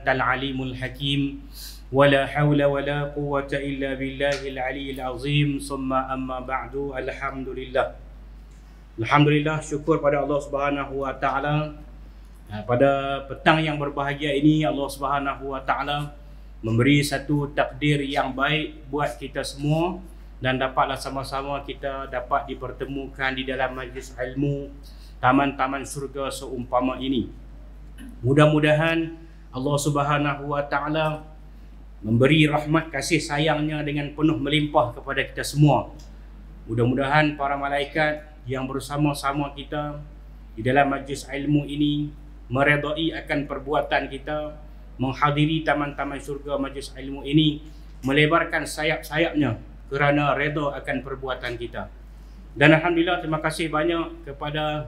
Al-Alimul Hakim. Wala hawla wala quwwata illa billahil aliyyil azim. Summa amma ba'du. Alhamdulillah. Alhamdulillah, syukur pada Allah Subhanahu wa taala. Pada petang yang berbahagia ini, Allah Subhanahu wa taala memberi satu takdir yang baik buat kita semua, dan dapatlah sama-sama kita dapat dipertemukan di dalam majlis ilmu taman-taman syurga seumpama ini. Mudah-mudahan Allah Subhanahu wa taala memberi rahmat kasih sayangnya dengan penuh melimpah kepada kita semua. Mudah-mudahan para malaikat yang bersama-sama kita di dalam majlis ilmu ini meredai akan perbuatan kita, menghadiri taman-taman syurga majlis ilmu ini, melebarkan sayap-sayapnya kerana reda akan perbuatan kita. Dan Alhamdulillah, terima kasih banyak kepada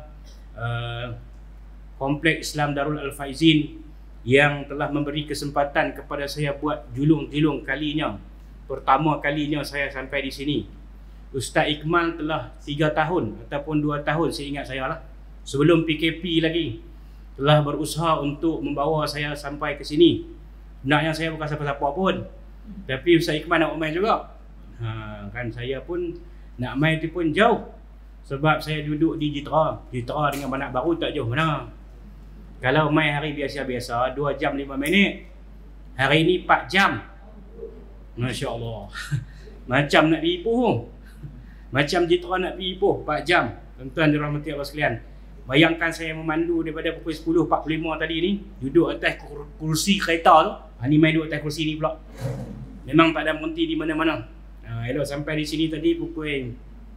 Kompleks Islam Darul Al-Faizin yang telah memberi kesempatan kepada saya buat julung-julung kalinya. Pertama kalinya saya sampai di sini. Ustaz Ikmal telah 3 tahun ataupun 2 tahun, saya ingat saya lah, sebelum PKP lagi, telah berusaha untuk membawa saya sampai ke sini. Sebenarnya saya bukan siapa-siapa pun, tapi Ustaz Ikmal nak main juga. Kan saya pun nak main tu pun jauh, sebab saya duduk di Jitra dengan Banak Baru, tak jauh mana. Kalau main hari biasa-biasa 2 jam 5 minit, hari ni 4 jam. Masya Allah. Macam nak pergi Ipoh, macam Jitra nak pergi Ipoh 4 jam. Tuan-tuan dirahmati Allah sekalian, bayangkan saya memandu daripada pukul 10.45 tadi ni, duduk atas kursi kereta tu. Ni main duduk atas kursi ni pula. Memang tak ada berhenti di mana-mana. Elok sampai di sini tadi pukul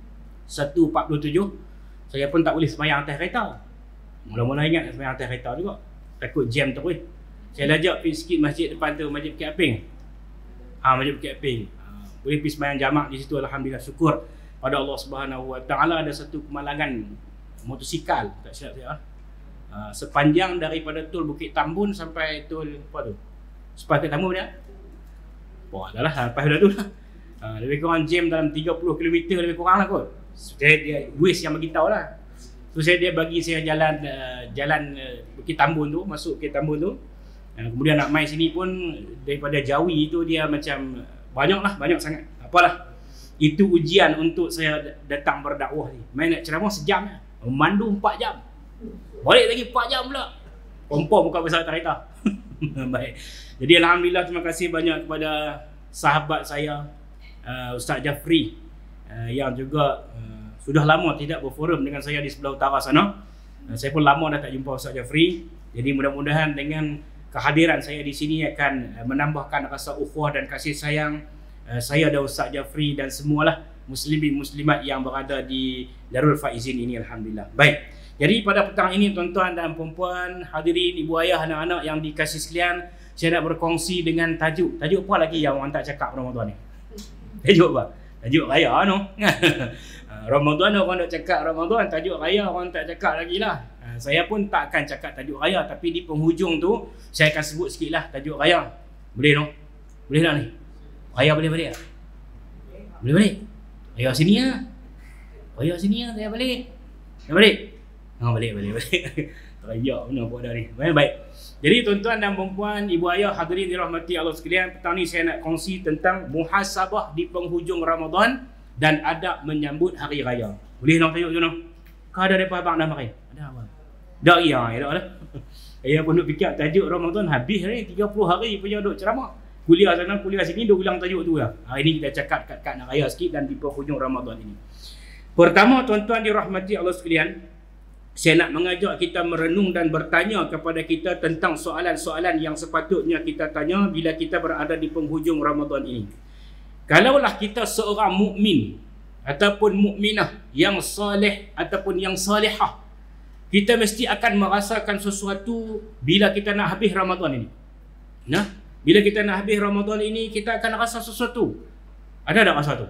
1.47. Saya pun tak boleh semayang atas kereta. Mula-mula ingat nak semayang atas kereta juga, takut jam terus. Saya lajak pergi sikit masjid depan tu, Masjid Bukit Aping. Masjid Bukit Aping. Boleh pergi semayang jamak di situ. Alhamdulillah, syukur pada Allah Subhanahu wa taala. Ada satu kemalangan motosikal, tak silap saya, sepanjang daripada tol Bukit Tambun sampai tol apa tu, Sepah Bukit Tambun dia. Wah, dah lah, lepas dah tu lah. Lebih kurang jam dalam 30 km lebih kurang lah kot. Dia Waze yang bagi tahu lah. So dia bagi saya jalan Bukit Tambun tu, masuk Bukit Tambun tu. Kemudian nak main sini pun daripada Jawi tu dia macam banyak sangat. Apalah, itu ujian untuk saya datang berdakwah ni. Main nak ceramah sejam, memandu 4 jam, balik lagi 4 jam pula. Kompor buka besar kereta. Baik. Jadi Alhamdulillah, terima kasih banyak kepada sahabat saya Ustaz Jafri yang juga sudah lama tidak berforum dengan saya di sebelah utara sana. Saya pun lama dah tak jumpa Ustaz Jafri. Jadi mudah-mudahan dengan kehadiran saya di sini akan menambahkan rasa ukhuwah dan kasih sayang saya dan Ustaz Jafri dan semualah muslimin muslimat yang berada di Darul Faizin ini. Alhamdulillah. Baik. Jadi pada petang ini, tuan-tuan dan puan-puan, hadirin, ibu ayah, anak-anak yang dikasih sekalian, saya nak berkongsi dengan tajuk apa lagi yang orang tak cakap Ramadan ni? Tajuk apa? Tajuk raya no. Ramadan orang nak cakap Ramadan, tajuk raya orang tak cakap lagi lah. Saya pun tak akan cakap tajuk raya, tapi di penghujung tu saya akan sebut sikit lah tajuk raya. Boleh no? Boleh tak ni? Raya boleh balik tak? Boleh balik? Raya sini lah. Raya sini lah, saya balik. Saya balik? Balik. Raya mana buat dah ni. Baik. Jadi tuan-tuan dan puan-puan, ibu ayah, hadirin dirahmati Allah sekalian, petang ni saya nak kongsi tentang muhasabah di penghujung Ramadan dan adab menyambut hari raya. Boleh nak tajuk tu no? Kau ada depa abang dah mari? Ada apa? Dak ya, dak lah. Saya pun duk fikir tajuk Ramadan habis ni 30 hari punya duk ceramah. Kuliah sana, kuliah sini, duk ulang tajuk tu lah. Hari ni kita cakap kat nak raya sikit dan di penghujung Ramadan ini. Pertama, tuan-tuan dirahmati Allah sekalian, saya nak mengajak kita merenung dan bertanya kepada kita tentang soalan-soalan yang sepatutnya kita tanya bila kita berada di penghujung Ramadan ini. Kalaulah kita seorang mukmin ataupun mukminah yang soleh ataupun yang salihah, kita mesti akan merasakan sesuatu bila kita nak habis Ramadan ini. Bila kita nak habis Ramadan ini, kita akan rasa sesuatu. Ada tak rasa tu?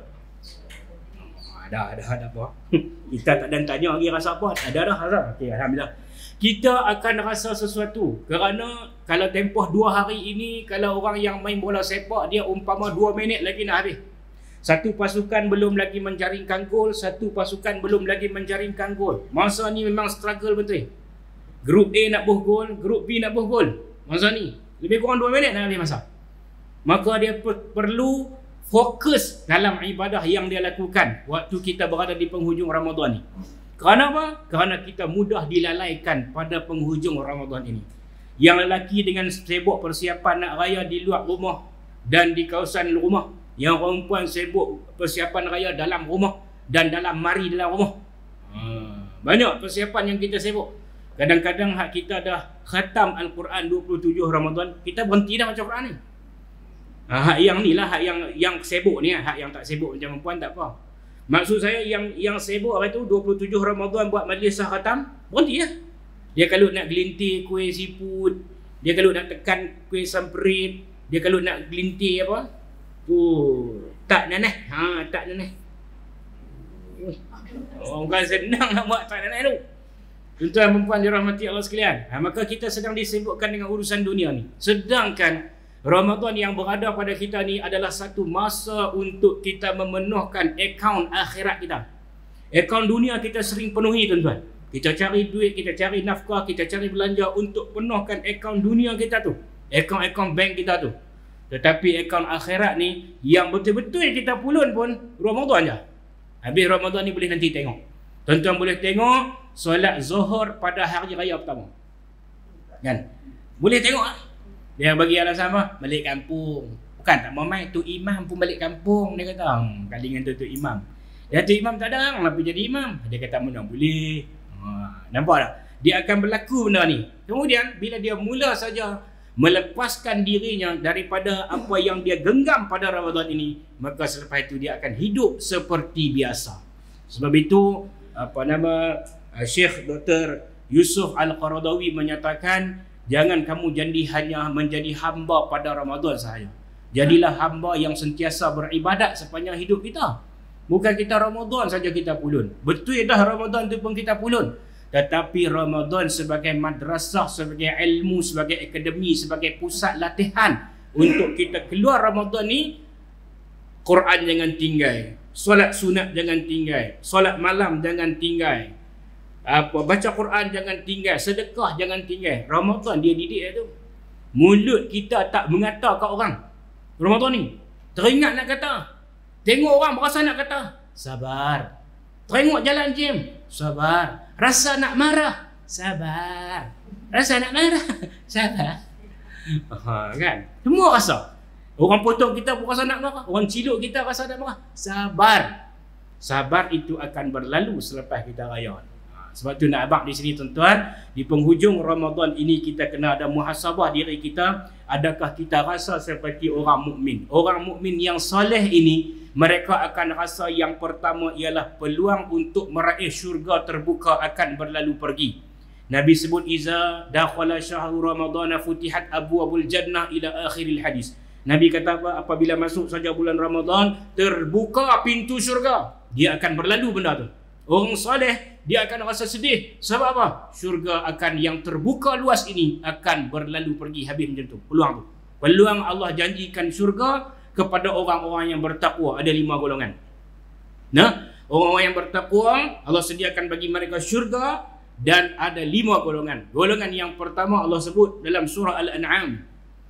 Ada apa? Kita tak dan tanya lagi rasa apa? Ada rasa. Okey, alhamdulillah. Kita akan rasa sesuatu kerana kalau tempoh 2 hari ini, kalau orang yang main bola sepak, dia umpama 2 minit lagi nak habis. Satu pasukan belum lagi menjaringkan gol, satu pasukan belum lagi menjaringkan gol. Masa ni memang struggle betul. Grup A nak buh gol, grup B nak buh gol. Masa ni Lebih kurang 2 minit nak habis masa. Maka dia perlu fokus dalam ibadah yang dia lakukan waktu kita berada di penghujung Ramadan ni. Kerana apa? Kerana kita mudah dilalaikan pada penghujung Ramadan ini. Yang lelaki dengan sibuk persiapan nak raya di luar rumah dan di kawasan rumah. Yang perempuan sibuk persiapan raya dalam rumah dan dalam mari dalam rumah. Banyak persiapan yang kita sibuk. Kadang-kadang hak kita dah khatam Al-Quran 27 Ramadan, kita berhenti dah baca Quran ni. Hak yang ni lah, hak yang sibuk ni, hak yang tak sibuk macam perempuan tak apa. Maksud saya yang sibuk apa tu 27 Ramadan buat majlis khatam, berhenti lah. Dia kalau nak gelintir kuih siput, dia kalau nak tekan kuih samperit, dia kalau nak gelintir apa? Tak nanah. Tak nanah. Bukan senang nak buat tak nanah tu. Tuan-tuan perempuan dirahmati Allah sekalian. Maka kita sedang disibukkan dengan urusan dunia ni. Sedangkan Ramadan yang berada pada kita ni adalah satu masa untuk kita memenuhkan akaun akhirat kita. Akaun dunia kita sering penuhi tuan-tuan. Kita cari duit, kita cari nafkah, kita cari belanja untuk penuhkan akaun dunia kita tu. Akaun bank kita tu. Tetapi akaun akhirat ni yang betul-betul kita pulun pun Ramadan je. Habis Ramadan ni boleh nanti tengok. Tuan-tuan boleh tengok solat zuhur pada hari raya pertama. Kan? Boleh tengok lah. Dia bagi alasan apa? Balik kampung. Bukan tak mau main, tu imam pun balik kampung. Dia kata, kali dengan tu imam. Dia tu imam tak ada, kenapa jadi imam? Dia kata, mana boleh. Nampak tak? Dia akan berlaku benda ni. Kemudian, bila dia mula saja melepaskan dirinya daripada apa yang dia genggam pada Ramadan ini, maka selepas itu dia akan hidup seperti biasa. Sebab itu, Syekh Dr. Yusuf Al-Qaradawi menyatakan, jangan kamu jadi hanya menjadi hamba pada Ramadan sahaja. Jadilah hamba yang sentiasa beribadat sepanjang hidup kita. Bukan kita Ramadan saja kita pulun. Betul dah Ramadan tu pun kita pulun. Tetapi Ramadan sebagai madrasah, sebagai ilmu, sebagai akademi, sebagai pusat latihan untuk kita keluar Ramadan ni, Quran jangan tinggal, solat sunat jangan tinggal, solat malam jangan tinggal, baca Quran jangan tinggal, sedekah jangan tinggal. Ramadan dia didik tu. Mulut kita tak mengata kat orang Ramadan ni. Teringat nak kata, tengok orang berasa nak kata, sabar. Tengok jalan jam, sabar. Rasa nak marah, sabar. Rasa nak marah, sabar. Kan? Semua rasa. Orang potong kita pun rasa nak marah, orang ciluk kita rasa nak marah, sabar. Sabar itu akan berlalu selepas kita raya. Sebab tu nak abang di sini tuan-tuan, di penghujung Ramadan ini kita kena ada muhasabah diri kita. Adakah kita rasa seperti orang mukmin? Orang mukmin yang soleh ini, mereka akan rasa yang pertama ialah peluang untuk meraih syurga terbuka akan berlalu pergi. Nabi sebut, iza dakhala syahru ramadana futihat abwabul jannah ila akhiril hadis. Nabi kata apa? Apabila masuk saja bulan Ramadan, terbuka pintu syurga. Dia akan berlalu benda tu. Orang soleh, dia akan rasa sedih. Sebab apa? Syurga akan yang terbuka luas ini akan berlalu pergi, habis macam tu. Peluang tu. Peluang Allah janjikan syurga kepada orang-orang yang bertakwa. Ada 5 golongan. Nah, orang-orang yang bertakwa, Allah sediakan bagi mereka syurga, dan ada 5 golongan. Golongan yang pertama Allah sebut dalam surah Al-An'am.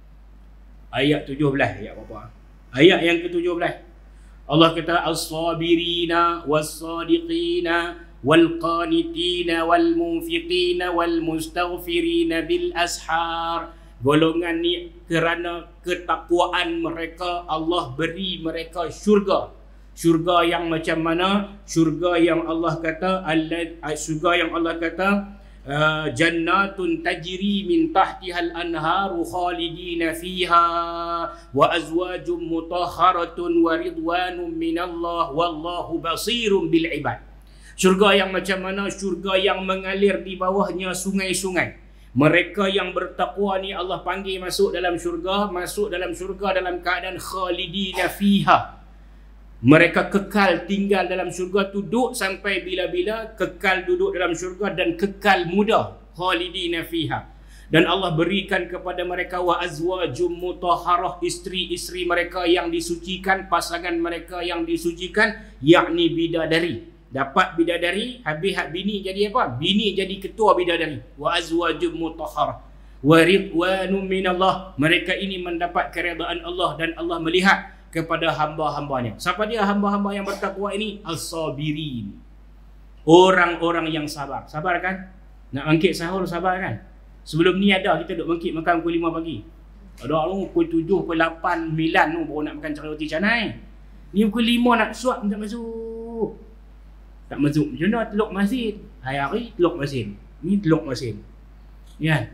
Ayat 17. Ayat berapa? Ayat yang ke-17. Allah kata, as-sabirina was-sadiqina wal-qanitina wal-munfiqina wal-mustaghfirina bil-ashar. Golongan ni kerana ketakwaan mereka, Allah beri mereka syurga. Syurga yang macam mana? Syurga yang Allah kata, syurga yang Allah kata, jannatun tajri min tahtihal anharu khalidina fiha wa azwajum mutahharatun wa ridwanun minallah wallahu basirun bil ibad. Syurga yang macam mana? Syurga yang mengalir di bawahnya sungai-sungai. Mereka yang bertakwa ni Allah panggil masuk dalam syurga dalam keadaan khalidina fiha. Mereka kekal tinggal dalam syurga, duduk sampai bila-bila, kekal duduk dalam syurga dan kekal muda, khalidina fiha. Dan Allah berikan kepada mereka wa azwajum mutahharah, isteri-isteri mereka yang disucikan, pasangan mereka yang disucikan, yakni bidadari. Dapat bidadari, habis hak bini jadi apa? Bini jadi ketua bidadari. Wa azwajum mutahharah. wa ridwanun minallah. Mereka ini mendapat keredaan Allah dan Allah melihat kepada hamba-hambanya. Siapa dia hamba-hamba yang bertakwa ini? As-sabirin. Orang-orang yang sabar. Sabar kan? Nak bangkit sahur sabar kan? Sebelum ni ada kita duk bangkit makan pukul 5 pagi. Ada orang pukul 7, pukul 8, 9 tu baru nak makan cari roti canai. Ni pukul 5 nak suap tak masuk. Tak masuk. Macam mana teluk masin? Hari-hari teluk masin. Ni teluk masin. Ya.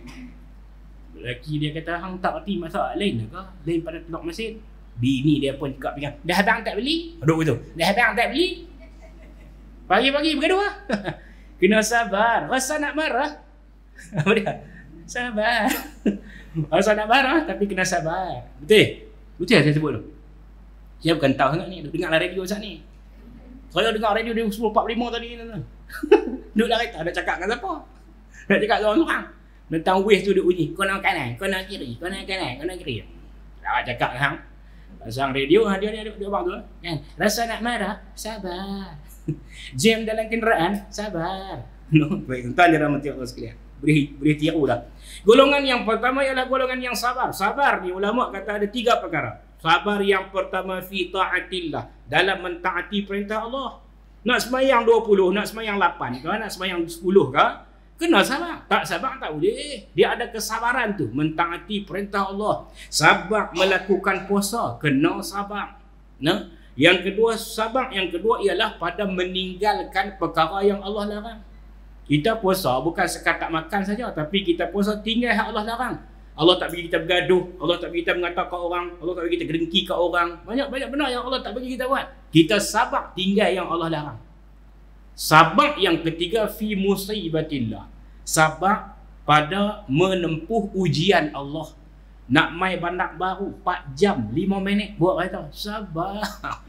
Lelaki dia kata hang tak erti masak lain ke? Lain pada teluk masin. Bini dia pun cakap pegang. Dah abang tak beli? Duduk betul. Dah abang tak beli? Pagi-pagi bergaduh lah. Kena sabar. Rasa nak marah. Apa dia? Sabar. Rasa nak marah tapi kena sabar. Betul? Betul saya sebut tu? Saya bukan tahu sangat ni. Dengarlah radio saat ni. Saya dengar radio dia 10.45 tadi. Duduk dalam kereta. Nak cakap dengan siapa? Nak cakap dengan orang. Tentang waste tu duduk bunyi. Kau nak kanan, kau nak kiri, kau nak kanan, kau nak kiri. Tak cakap dengan hang. Pasang radio dia abang tu kan. Rasa nak marah, sabar. Jam dalam kenderaan, sabar. No, baik tuan dan rahmati Allah sekalian. Boleh tiru dah. Golongan yang pertama ialah golongan yang sabar. Sabar ni ulama kata ada 3 perkara. Sabar yang pertama fi taatillah, dalam mentaati perintah Allah. Nak sembahyang 20, nak sembahyang 8 ke, nak sembahyang 10 ke, kena sabar. Tak sabar tak boleh. Dia ada kesabaran tu, mentaati perintah Allah. Sabar melakukan puasa, kena sabar. Nah, yang kedua sabar, yang kedua ialah pada meninggalkan perkara yang Allah larang. Kita puasa bukan sekadar makan saja, tapi kita puasa tinggal hak Allah larang. Allah tak bagi kita bergaduh, Allah tak bagi kita mengatakan orang, Allah tak bagi kita dengki ke orang. Banyak benar yang Allah tak bagi kita buat. Kita sabar tinggal yang Allah larang. Sabar yang ketiga fi musibatillah. Sabar pada menempuh ujian Allah. Nak mai bandar baru 4 jam 5 minit buat kereta. Sabar.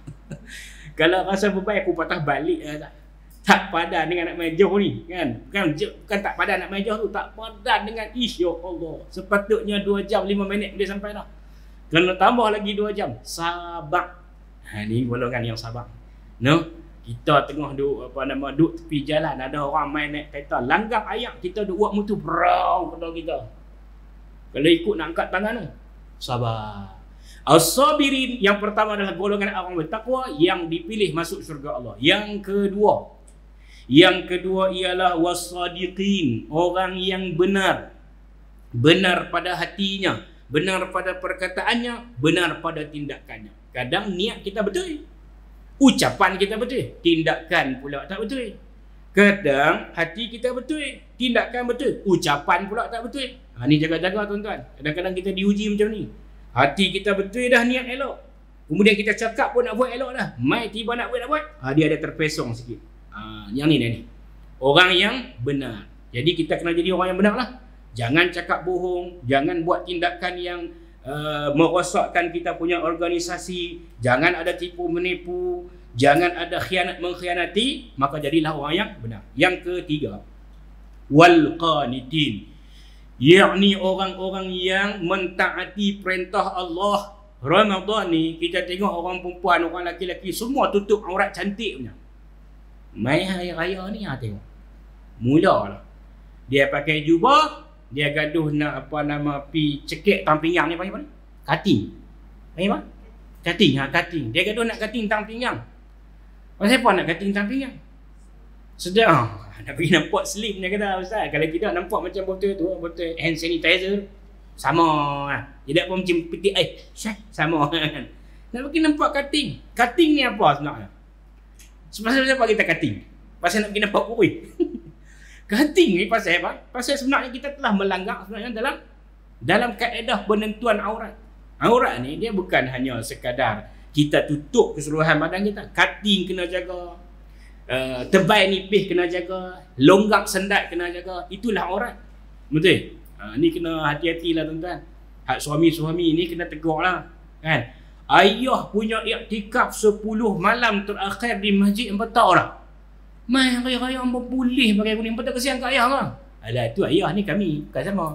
Kalau rasa beban aku patah balik tak padan dengan nak main jauh ni kan. Bukan tak padan nak main jauh tu, tak padan dengan ya Allah. Sepatutnya 2 jam 5 minit boleh sampai dah. Kena tambah lagi 2 jam. Sabar. Ni golongan yang sabar. No, kita tengah duk duk tepi jalan, ada orang main naik kereta, langgar ayak, kita duk buat mutu brow pada kita. Kalau ikut nak angkat tangan tu, sabar. As-sabirin yang pertama adalah golongan orang bertakwa yang dipilih masuk syurga Allah. Yang kedua ialah was-sadiqin, orang yang benar. Benar pada hatinya, benar pada perkataannya, benar pada tindakannya. Kadang niat kita betul, ucapan kita betul, tindakan pula tak betul. Kadang hati kita betul, tindakan betul, ucapan pula tak betul. Ni jaga-jaga tuan-tuan. Kadang-kadang kita diuji macam ni. Hati kita betul dah niat elok, kemudian kita cakap pun nak buat elok dah, mai tiba nak buat dia ada terpesong sikit. Yang ni orang yang benar. Jadi kita kena jadi orang yang benar lah. Jangan cakap bohong, jangan buat tindakan yang merosakkan kita punya organisasi, jangan ada tipu menipu, jangan ada khianat mengkhianati, maka jadilah orang yang benar. Yang ketiga, wal qanitin, yakni orang-orang yang mentaati perintah Allah. Ramadan ni kita tengok orang perempuan, orang lelaki-lelaki semua tutup aurat cantik punya. Mai hari raya ni tengok. Mulalah dia pakai jubah, dia gaduh nak pi cekik tang pinggang ni panggil apa ni? Cutting. Panggil apa? Cutting, cutting. Dia gaduh nak cutting tang pinggang. Pasal apa nak cutting tang pinggang? Sedang nak pergi nampak slim dia kata ustaz. Kalau kita nampak macam botol hand sanitizer sama lah. Tidak pun macam peti sama kan. Nak pergi nampak cutting. Cutting ni apa sebenarnya? Pasal apa kita cutting? Pasal nak pergi nampak kurui. Cutting ni pasal apa? Pasal sebenarnya kita telah melanggar sebenarnya dalam kaedah penentuan aurat. Aurat ni dia bukan hanya sekadar kita tutup keseluruhan badan kita. Cutting kena jaga, tebal nipis kena jaga, longgak sendat kena jaga. Itulah aurat. Betul? Ni kena hati-hatilah tuan-tuan. Hak suami-suami ni kena tegur lah kan. Ayah punya iktikaf 10 malam terakhir di masjid 4 tahun dah. Mai hari raya hamba boleh pakai kuning patut kesian kat ayah lah. Alah tu ayah ni kami bukan sama.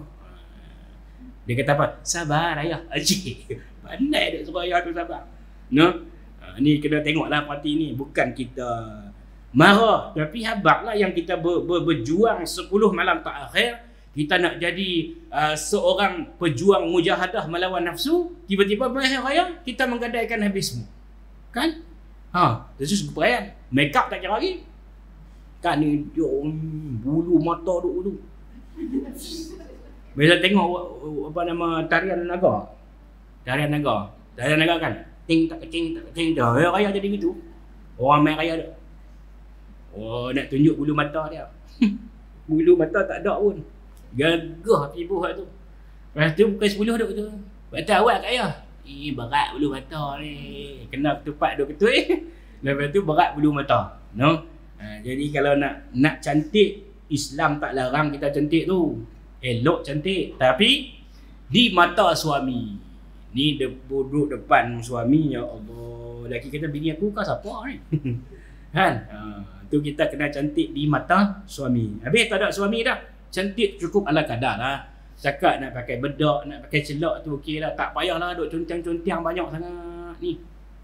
Dia kata apa? Sabar ayah. Ajik. Pandai dia suruh ayah tu sabar. No? Ni kena tengoklah parti ni. Bukan kita marah, tapi habaklah yang kita berjuang 10 malam terakhir. kita nak jadi seorang pejuang mujahadah melawan nafsu, tiba-tiba hari raya kita menggadaikan habis semua. Kan? Terus perayaan, make up tak kira lagi. Kan ni bulu mata dulu. Bila tengok apa nama tarian naga. Tarian naga kan. Ting tak kecing dah. Hari raya jadi gitu. Orang main raya dah. Oh, nak tunjuk bulu mata dia. Bulu mata tak ada pun. Gagah tipu hak tu. Lepas tu bukan 10 duk tu. Batal awak kat ayah. Berat bulu mata ni. Kena ketupat duk ketul. Lepas tu berat bulu mata. No? Jadi kalau nak cantik, Islam tak larang kita cantik tu. Elok cantik. Tapi di mata suami. Ni duduk depan suami, ya Allah. Laki kata bini aku kau siapa ni? Kan? Tu kita kena cantik di mata suami. Habis tak ada suami dah. Cantik cukup ala kadar lah. Cakap nak pakai bedak, nak pakai celak tu okey lah. Tak payahlah duk contang-contang banyak sangat ni.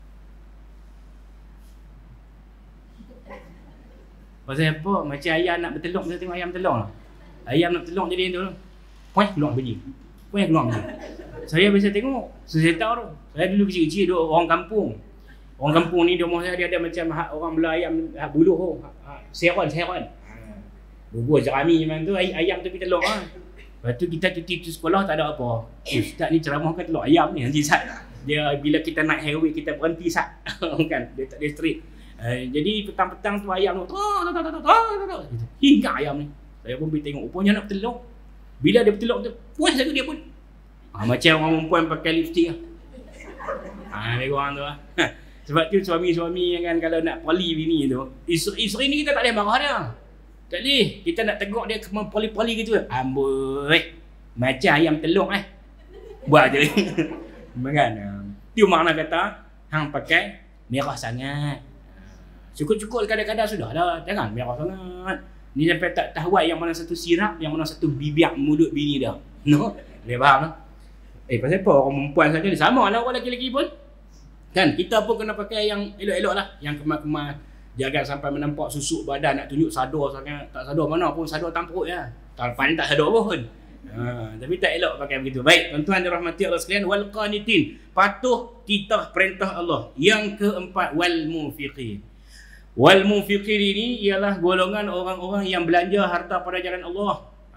Pasal apa? Macam ayam nak bertelur, kita tengok ayam telur lah. Ayam nak telur jadi tu. Puan keluar biji. Puan keluar biji. Saya biasa tengok. Saya tahu tu. Saya dulu kecil-kecil duk orang kampung. Orang kampung ni di rumah saya dia ada macam orang belah ayam buluh tu. Seron. Bubur jerami memang tu, ayam tu pergi telur lah. Lepas tu kita cuti tu sekolah tak ada apa. Ustaz ni ceramah kan telur ayam ni nanti Sat. Dia bila kita naik highway kita berhenti Sat. Kan dia tak ada street. Jadi petang-petang tu ayam tu hingga ayam ni. Saya pun pergi tengok rupanya nak bertelur. Bila dia bertelur tu puas satu dia pun. Macam orang perempuan pakai lipstick lah. Dia orang tu lah. Sebab tu suami-suami kan kalau nak poli bini tu, isteri ni kita tak boleh marah dia. Tak boleh. Kita nak tegur dia poli-poli gitu. Amboi. Macam ayam telur buat je. Kan? Tu makna kata hang pakai merah sangat. Cukup-cukup kadang-kadang sudah dah. Jangan merah sangat. Ni sampai tak tahu yang mana satu sirap, yang mana satu bibir mulut bini dia. No? Boleh faham lah. Pasal apa orang perempuan saja ni sama lah orang lelaki pun. Kan kita pun kena pakai yang elok-elok lah. Yang kemas-kemas. Jangan sampai menampak susuk badan nak tunjuk sadar sangat. Tak sadar mana pun, sadar tampuk je. Paling tak sadar pun. Tapi tak elok pakai begitu. Baik, tuan-tuan dirahmati Allah sekalian. Wal qanitin. Patuh titah perintah Allah. Yang keempat, wal munfiqin. Wal munfiqin ini ialah golongan orang-orang yang belanja harta pada jalan Allah.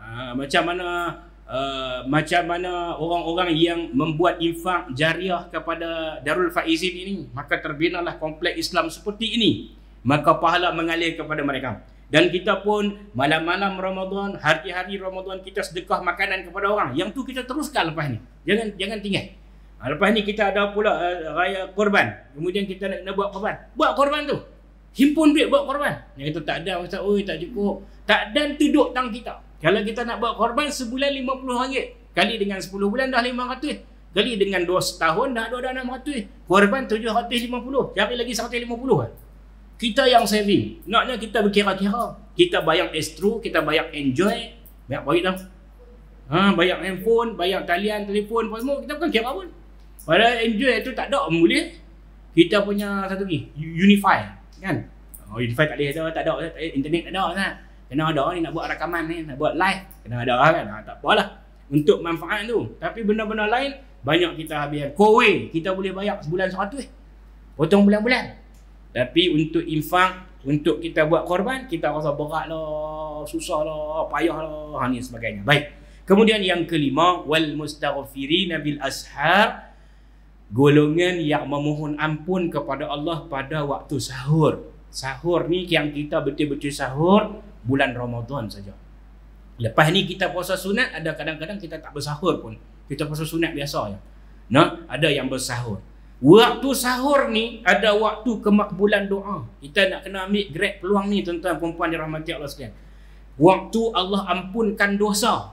Macam mana orang-orang yang membuat infak jariah kepada Darul Faizin ini, maka terbinalah kompleks Islam seperti ini. Maka pahala mengalir kepada mereka. Dan kita pun malam-malam Ramadan, hari-hari Ramadan kita sedekah makanan kepada orang. Yang tu kita teruskan lepas ni. Jangan tinggal. Lepas ni kita ada pula raya korban. Kemudian kita nak buat korban. Buat korban tu. Himpun duit buat korban. Yang kata tak ada Ustaz, tak cukup. Tak dan tuduk tang kita. Kalau kita nak buat korban sebulan RM50. Kali dengan 10 bulan dah 500. Kali dengan 2 setahun dah 600. Korban 750. Cari lagi 150. Kita yang saving. Naknya kita berkira-kira. Kita bayar estro, kita bayar enjoy. Bayar baik tau. Bayar handphone, bayar talian, telefon apa semua. Kita bukan kira pun. Padahal enjoy tu tak ada boleh. Kita punya satu lagi, Unify. Kan? Unify tak boleh tak ada. Internet tak ada kan? Kena ada ni nak buat rakaman ni, nak buat live. Kena ada kan? Tak apalah. Untuk manfaat tu. Tapi benda-benda lain, banyak kita habiskan. Kowe, kita boleh bayar sebulan 100. Potong bulan-bulan. Tapi untuk infak, untuk kita buat korban, kita rasa berat lah, susah lah, payah lah, ni sebagainya. Baik. Kemudian yang kelima, wal mustaghfirina bil ashar, golongan yang memohon ampun kepada Allah pada waktu sahur. Sahur ni yang kita betul-betul sahur bulan Ramadan saja. Lepas ni kita puasa sunat, ada kadang-kadang kita tak bersahur pun. Kita puasa sunat biasa je. Ada yang bersahur. Waktu sahur ni ada waktu kemakbulan doa. Kita nak kena ambil grab peluang ni tuan-tuan perempuan dirahmati Allah sekalian. Waktu Allah ampunkan dosa.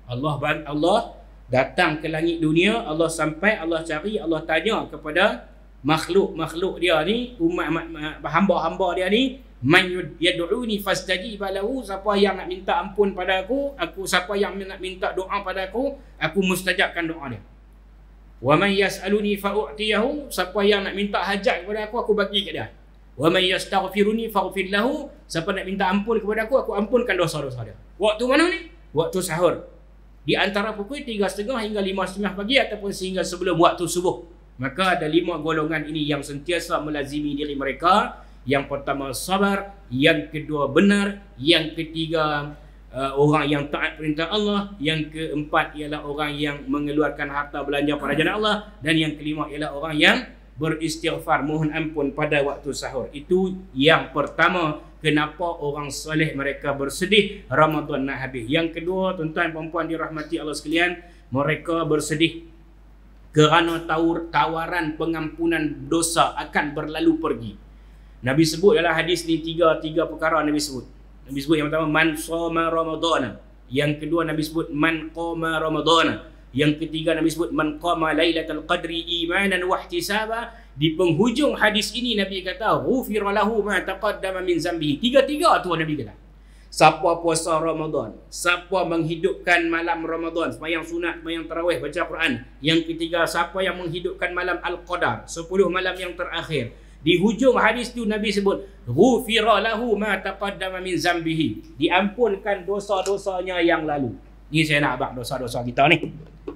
Allah datang ke langit dunia, Allah sampai, Allah cari, Allah tanya kepada makhluk-makhluk dia ni, umat hamba-hamba dia ni, man yad'uni fastajib lahu, siapa yang nak minta ampun pada aku siapa yang nak minta doa pada aku mustajabkan doa dia. Wa man yas'aluni fa'u'tiyahu, siapa yang nak minta hajat kepada aku bagi kat dia. Wa man yastaghfiruni faghfir lahu, siapa nak minta ampun kepada aku ampunkan dosa-dosa dia. Waktu mana ni? Waktu sahur. di antara pukul 3.30 hingga 5.30 pagi ataupun sehingga sebelum waktu subuh. Maka ada 5 golongan ini yang sentiasa melazimi diri mereka. Yang pertama sabar, yang kedua benar, yang ketiga orang yang taat perintah Allah, yang keempat ialah orang yang mengeluarkan harta belanja pada jalan Allah, dan yang kelima ialah orang yang beristighfar, mohon ampun pada waktu sahur. Itu yang pertama, kenapa orang soleh mereka bersedih Ramadan nak habis. Yang kedua, tuan-tuan puan-puan dirahmati Allah sekalian, mereka bersedih kerana tawaran pengampunan dosa akan berlalu pergi. Nabi sebut dalam hadis ni tiga perkara Nabi sebut. Nabi sebut yang pertama man shoma ramadhana, yang kedua Nabi sebut man qama ramadhana, yang ketiga Nabi sebut man qama lailatul qadri imanan wa ihtisaba. Di penghujung hadis ini Nabi kata ghufira lahu ma taqaddama min zambihi. Tiga-tiga tu Nabi kata. Siapa puasa Ramadan, siapa menghidupkan malam Ramadan, sembahyang sunat, sembahyang tarawih, baca Quran. Yang ketiga, siapa yang menghidupkan malam Al-Qadar, 10 malam yang terakhir. Di hujung hadis tu Nabi sebut ghufira lahu ma taqaddama min zambihi. Diampunkan dosa-dosanya yang lalu. Ni saya nak abang dosa-dosa kita ni.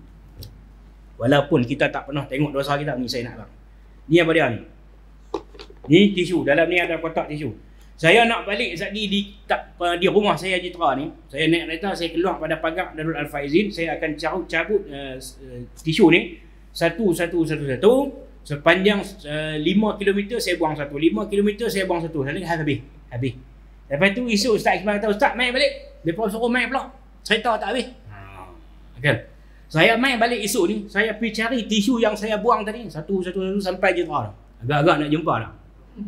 Walaupun kita tak pernah tengok dosa kita, ni saya nak abang. Ni apa dia ni? Ni tisu, dalam ni ada kotak tisu. Saya nak balik sekali di rumah saya Jitra ni. Saya naik kereta, saya keluar pada pagar Darul Al-Faizin. Saya akan cabut tisu ni satu. Sepanjang 5 km saya buang satu. 5 km saya buang satu. Habis. Lepas tu isu Ustaz Iqmal kata, Ustaz main balik. Mereka suruh main pula. Cerita tak habis. Okay. Saya main balik isu ni. Saya pergi cari tisu yang saya buang tadi. Satu sampai Jitra. Agak-agak nak jumpa dah.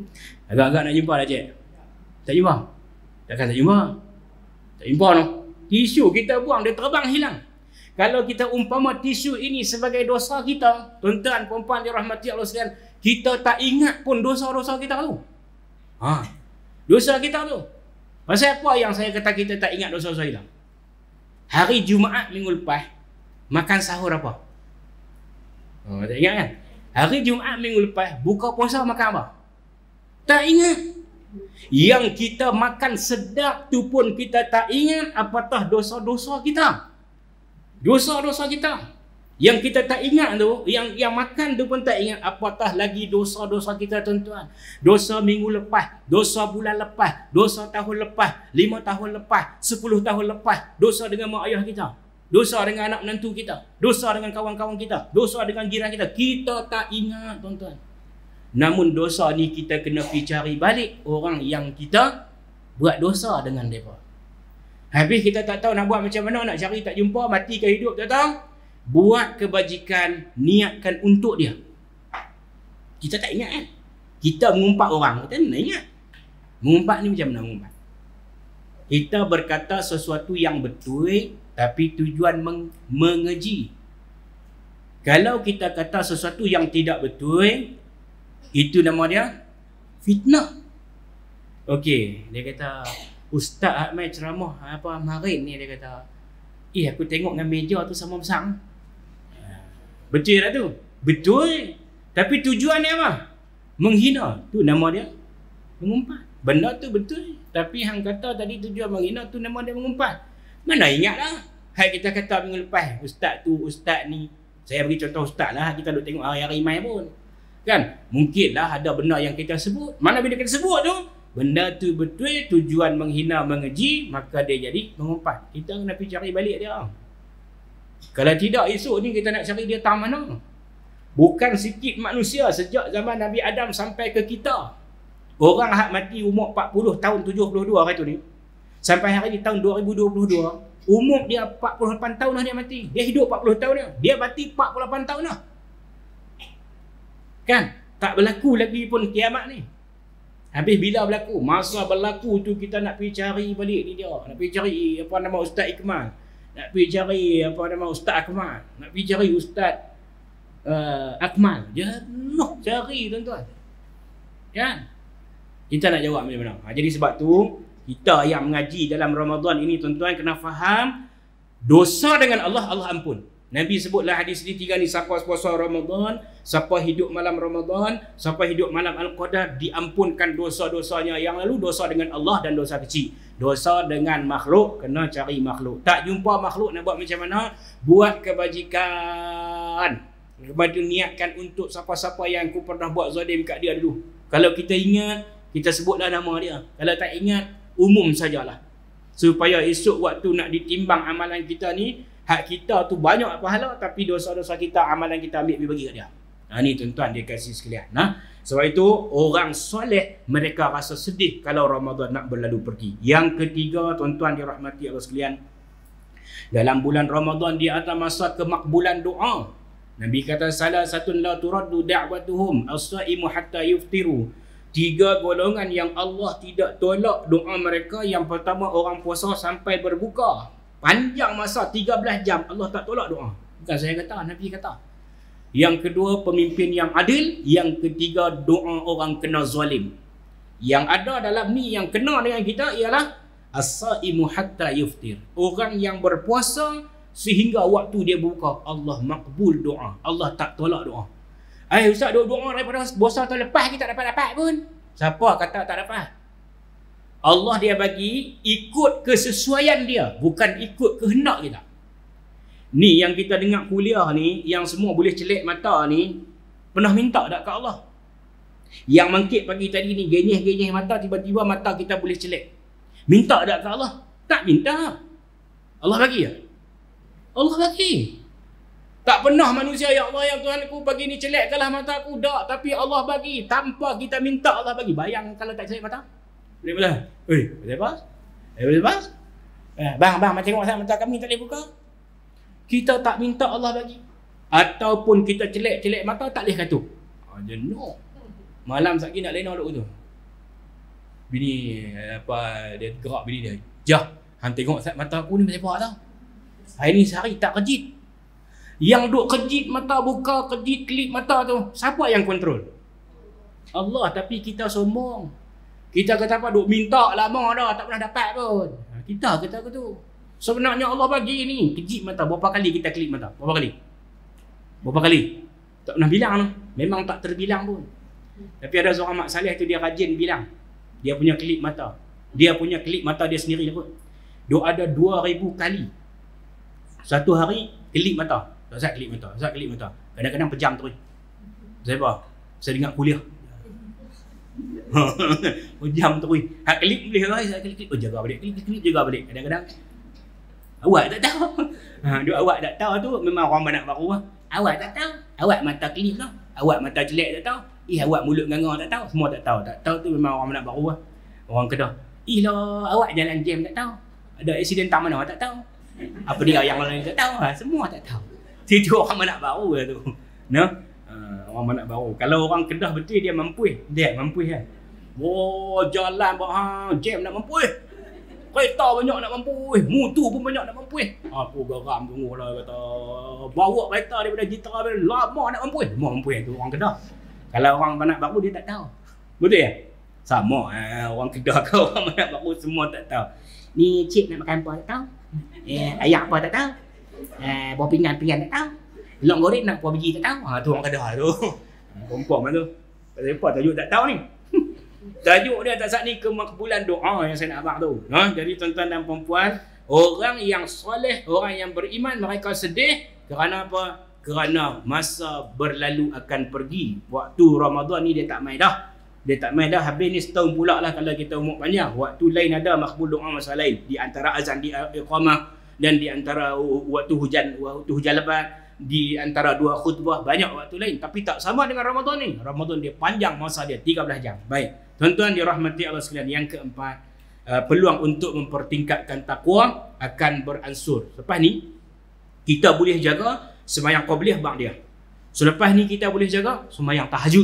Cik. Tak jumpa? Takkan tak jumpa? Tak jumpa no. Tisu kita buang, dia terbang hilang. Kalau kita umpama tisu ini sebagai dosa kita, tuan-tuan puan-puan dirahmati Allah sekalian, kita tak ingat pun dosa-dosa kita tu. Dosa kita tu. Pasal apa yang saya kata kita tak ingat dosa-dosa kita? Hari Jumaat minggu lepas, makan sahur apa? Tak ingat kan? Hari Jumaat minggu lepas, buka puasa makan apa? Tak ingat. Yang kita makan sedap tu pun kita tak ingat, apatah dosa-dosa kita. Dosa-dosa kita. Yang kita tak ingat tu, yang makan tu pun tak ingat, apatah lagi dosa-dosa kita tuan-tuan. Dosa minggu lepas, dosa bulan lepas, dosa tahun lepas, 5 tahun lepas, 10 tahun lepas, dosa dengan mak ayah kita, dosa dengan anak menantu kita, dosa dengan kawan-kawan kita, dosa dengan jiran kita. Kita tak ingat tuan-tuan. Namun dosa ni kita kena pergi cari balik orang yang kita buat dosa dengan mereka. Habis kita tak tahu nak buat macam mana, nak cari tak jumpa, mati ke hidup tak tahu. Buat kebajikan, niatkan untuk dia. Kita tak ingat kan? Kita mengumpat orang, kita tak ingat. Mengumpat ni macam mana mengumpat? Kita berkata sesuatu yang betul tapi tujuan mengeji. Kalau kita kata sesuatu yang tidak betul, itu nama dia fitnah. Okey, dia kata Ustaz Ahmad ceramah apa kemarin ni, dia kata, aku tengok dengan meja tu sama besar. Betul tak tu? Betul. Tapi tujuan dia apa? Menghina. Tu nama dia mengumpat. Benda tu betul, tapi hang kata tadi tujuan menghina, tu nama dia mengumpat. Mana ingat lah. Hai kita kata minggu lepas ustaz tu, ustaz ni. Saya bagi contoh ustaz lah, kita duk tengok hari-hari mai pun. Kan? Mungkinlah ada benda yang kita sebut. Mana bila kita sebut tu, benda tu betul, tujuan menghina, mengeji, maka dia jadi mengumpat. Kita kena pergi cari balik dia. Kalau tidak, esok ni kita nak cari dia tang mana? Bukan sikit manusia sejak zaman Nabi Adam sampai ke kita. Orang hak mati umur 40 tahun 72 hari tu ni. Sampai hari ni tahun 2022, umur dia 48 tahun dah dia mati. Dia hidup 40 tahun dah. Dia mati 48 tahun dah. Kan? Tak berlaku lagi pun kiamat ni. Habis bila berlaku? Masa berlaku tu kita nak pergi cari balik ni dia. Nak pergi cari apa nama Ustaz Iqmal. Nak pergi cari apa nama Ustaz Akmal. Nak pergi cari Ustaz Akmal. Dia nak cari tuan-tuan. Kan? Kita nak jawab macam mana? Jadi sebab tu kita yang mengaji dalam Ramadan ini tuan-tuan kena faham dosa dengan Allah, Allah ampun. Nabi sebutlah hadis ni 3 ni, siapa puasa Ramadan, siapa hidup malam Ramadan, siapa hidup malam Al-Qadar, diampunkan dosa-dosanya yang lalu, dosa dengan Allah dan dosa kecil. Dosa dengan makhluk, kena cari makhluk. Tak jumpa makhluk nak buat macam mana? Buat kebajikan. Kepada niatkan untuk siapa-siapa yang aku pernah buat zalim kat dia dulu. Kalau kita ingat, kita sebutlah nama dia. Kalau tak ingat, umum sajalah. Supaya esok waktu nak ditimbang amalan kita ni, hak kita tu banyak pahala, tapi dosa-dosa kita, amalan kita ambil bagi kat dia. Ni tuan-tuan dia kasih sekalian. Sebab itu orang soleh mereka rasa sedih kalau Ramadan nak berlalu pergi. Yang ketiga, tuan-tuan dirahmati Allah sekalian, dalam bulan Ramadan dia ada masa kemakbulan doa. Nabi kata salah satu la turaddu da'watuhum as-saimu hatta yuftiru. 3 golongan yang Allah tidak tolak doa mereka. Yang pertama, orang puasa sampai berbuka. Panjang masa 13 jam Allah tak tolak doa. Bukan saya kata, Nabi kata. Yang kedua, pemimpin yang adil. Yang ketiga, doa orang kena zalim. Yang ada dalam ni yang kena dengan kita ialah as-saimu hatta yuftir. Orang yang berpuasa sehingga waktu dia buka, Allah makbul doa. Allah tak tolak doa. Ustaz doa daripada puasa tahun lepas kita dapat pun. Siapa kata tak dapat? Allah dia bagi ikut kesesuaian dia, bukan ikut kehendak kita. Ni yang kita dengar kuliah ni, yang semua boleh celik mata ni, pernah minta tak kat Allah? Yang mangkit pagi tadi ni, genyeh-genyeh mata, tiba-tiba mata kita boleh celik. Minta tak kat Allah? Tak minta. Allah bagi ya? Allah bagi. Tak pernah manusia, ya Allah, ya Tuhan aku pagi ni celekkanlah mata aku. Tak, tapi Allah bagi. Tanpa kita minta Allah bagi. Bayang kalau tak celek mata. Boleh belah. Boleh pas? Boleh pas? Bang, tengok saya mata kami tak boleh buka. Kita tak minta Allah bagi. Ataupun kita celek mata tak boleh katuk. Jenuh. Malam satgi nak lena duk tu. Bini dia gerak bini dia. Jah, hang tengok mata aku ni macam apa tau. Hari ni sehari tak kejit. Yang duk kejit mata buka, kejit kelip mata tu, siapa yang kontrol? Allah. Tapi kita sombong. Kita kata apa, duk minta lama dah, tak pernah dapat pun. Kita kata tu. Sebenarnya Allah bagi ni, kejit mata. Berapa kali kita kelip mata? Berapa kali? Tak pernah bilang lah. Memang tak terbilang pun. Tapi ada seorang mak saleh tu, dia rajin bilang. Dia punya kelip mata. Dia punya kelip mata dia sendiri pun. Dia ada 2,000 kali. Satu hari, kelip mata. Zat kelip mata. Kadang-kadang pejam terus. Saya apa? Saya dengar kuliah. Pejam terus. Hak kelip boleh lah. Saya kelip. Jaga balik. Kelip jaga balik. Kadang-kadang awak tak tahu. Awak tak tahu tu memang orang banyak baru lah. Awak tak tahu. Awak mata kelip tau. Awak mata jelek tak tahu. Awak mulut nganga tak tahu. Semua tak tahu. Tak tahu tu memang orang banyak baru lah. Orang Kedah. Lah, awak jalan jam tak tahu. Ada aksiden tak mana tak tahu. Apa dia yang lain tak tahu. Semua tak tahu. Itu orang manak baru lah tu. Orang manak baru. Kalau orang Kedah betul dia mampu. Dia mampu kan. Jalan jam nak mampu. Kereta banyak nak mampu. Mutu pun banyak nak mampu. Aku geram tunggu lah kata. Bawa kereta daripada Jitra lama nak mampu. Semua mampu tu orang Kedah. Kalau orang manak baru dia tak tahu. Betul ya? Sama orang Kedah ke orang manak baru semua tak tahu. Ni cik nak makan apa tak tahu. Ayam apa tak tahu. Bawa pinggan tak tahu. Lok goreng nak buah biji tak tahu. Tu orang Kedah tu. Kompong tu. Apa tajuk tak tahu ni. Tajuk dia tak saat ni kemakbulan doa yang saya nak abang tu. Jadi tuan-tuan dan puan-puan, orang yang soleh, orang yang beriman, mereka sedih kerana apa? Kerana masa berlalu akan pergi. Waktu Ramadan ni dia tak main dah. Habis ni setahun pula lah kalau kita umur panjang. Waktu lain ada makbul doa masa lain. Di antara azan di iqamah dan di antara waktu hujan lebat, di antara 2 khutbah, banyak waktu lain. Tapi tak sama dengan Ramadan ni. Ramadan dia panjang masa dia 13 jam. Baik. Tuan-tuan dirahmati Allah sekalian. Yang keempat, peluang untuk mempertingkatkan takwa akan beransur. Lepas ni kita boleh jaga sembahyang qabliyah ba'diyah. Selepas ni kita boleh jaga sembahyang tahajud.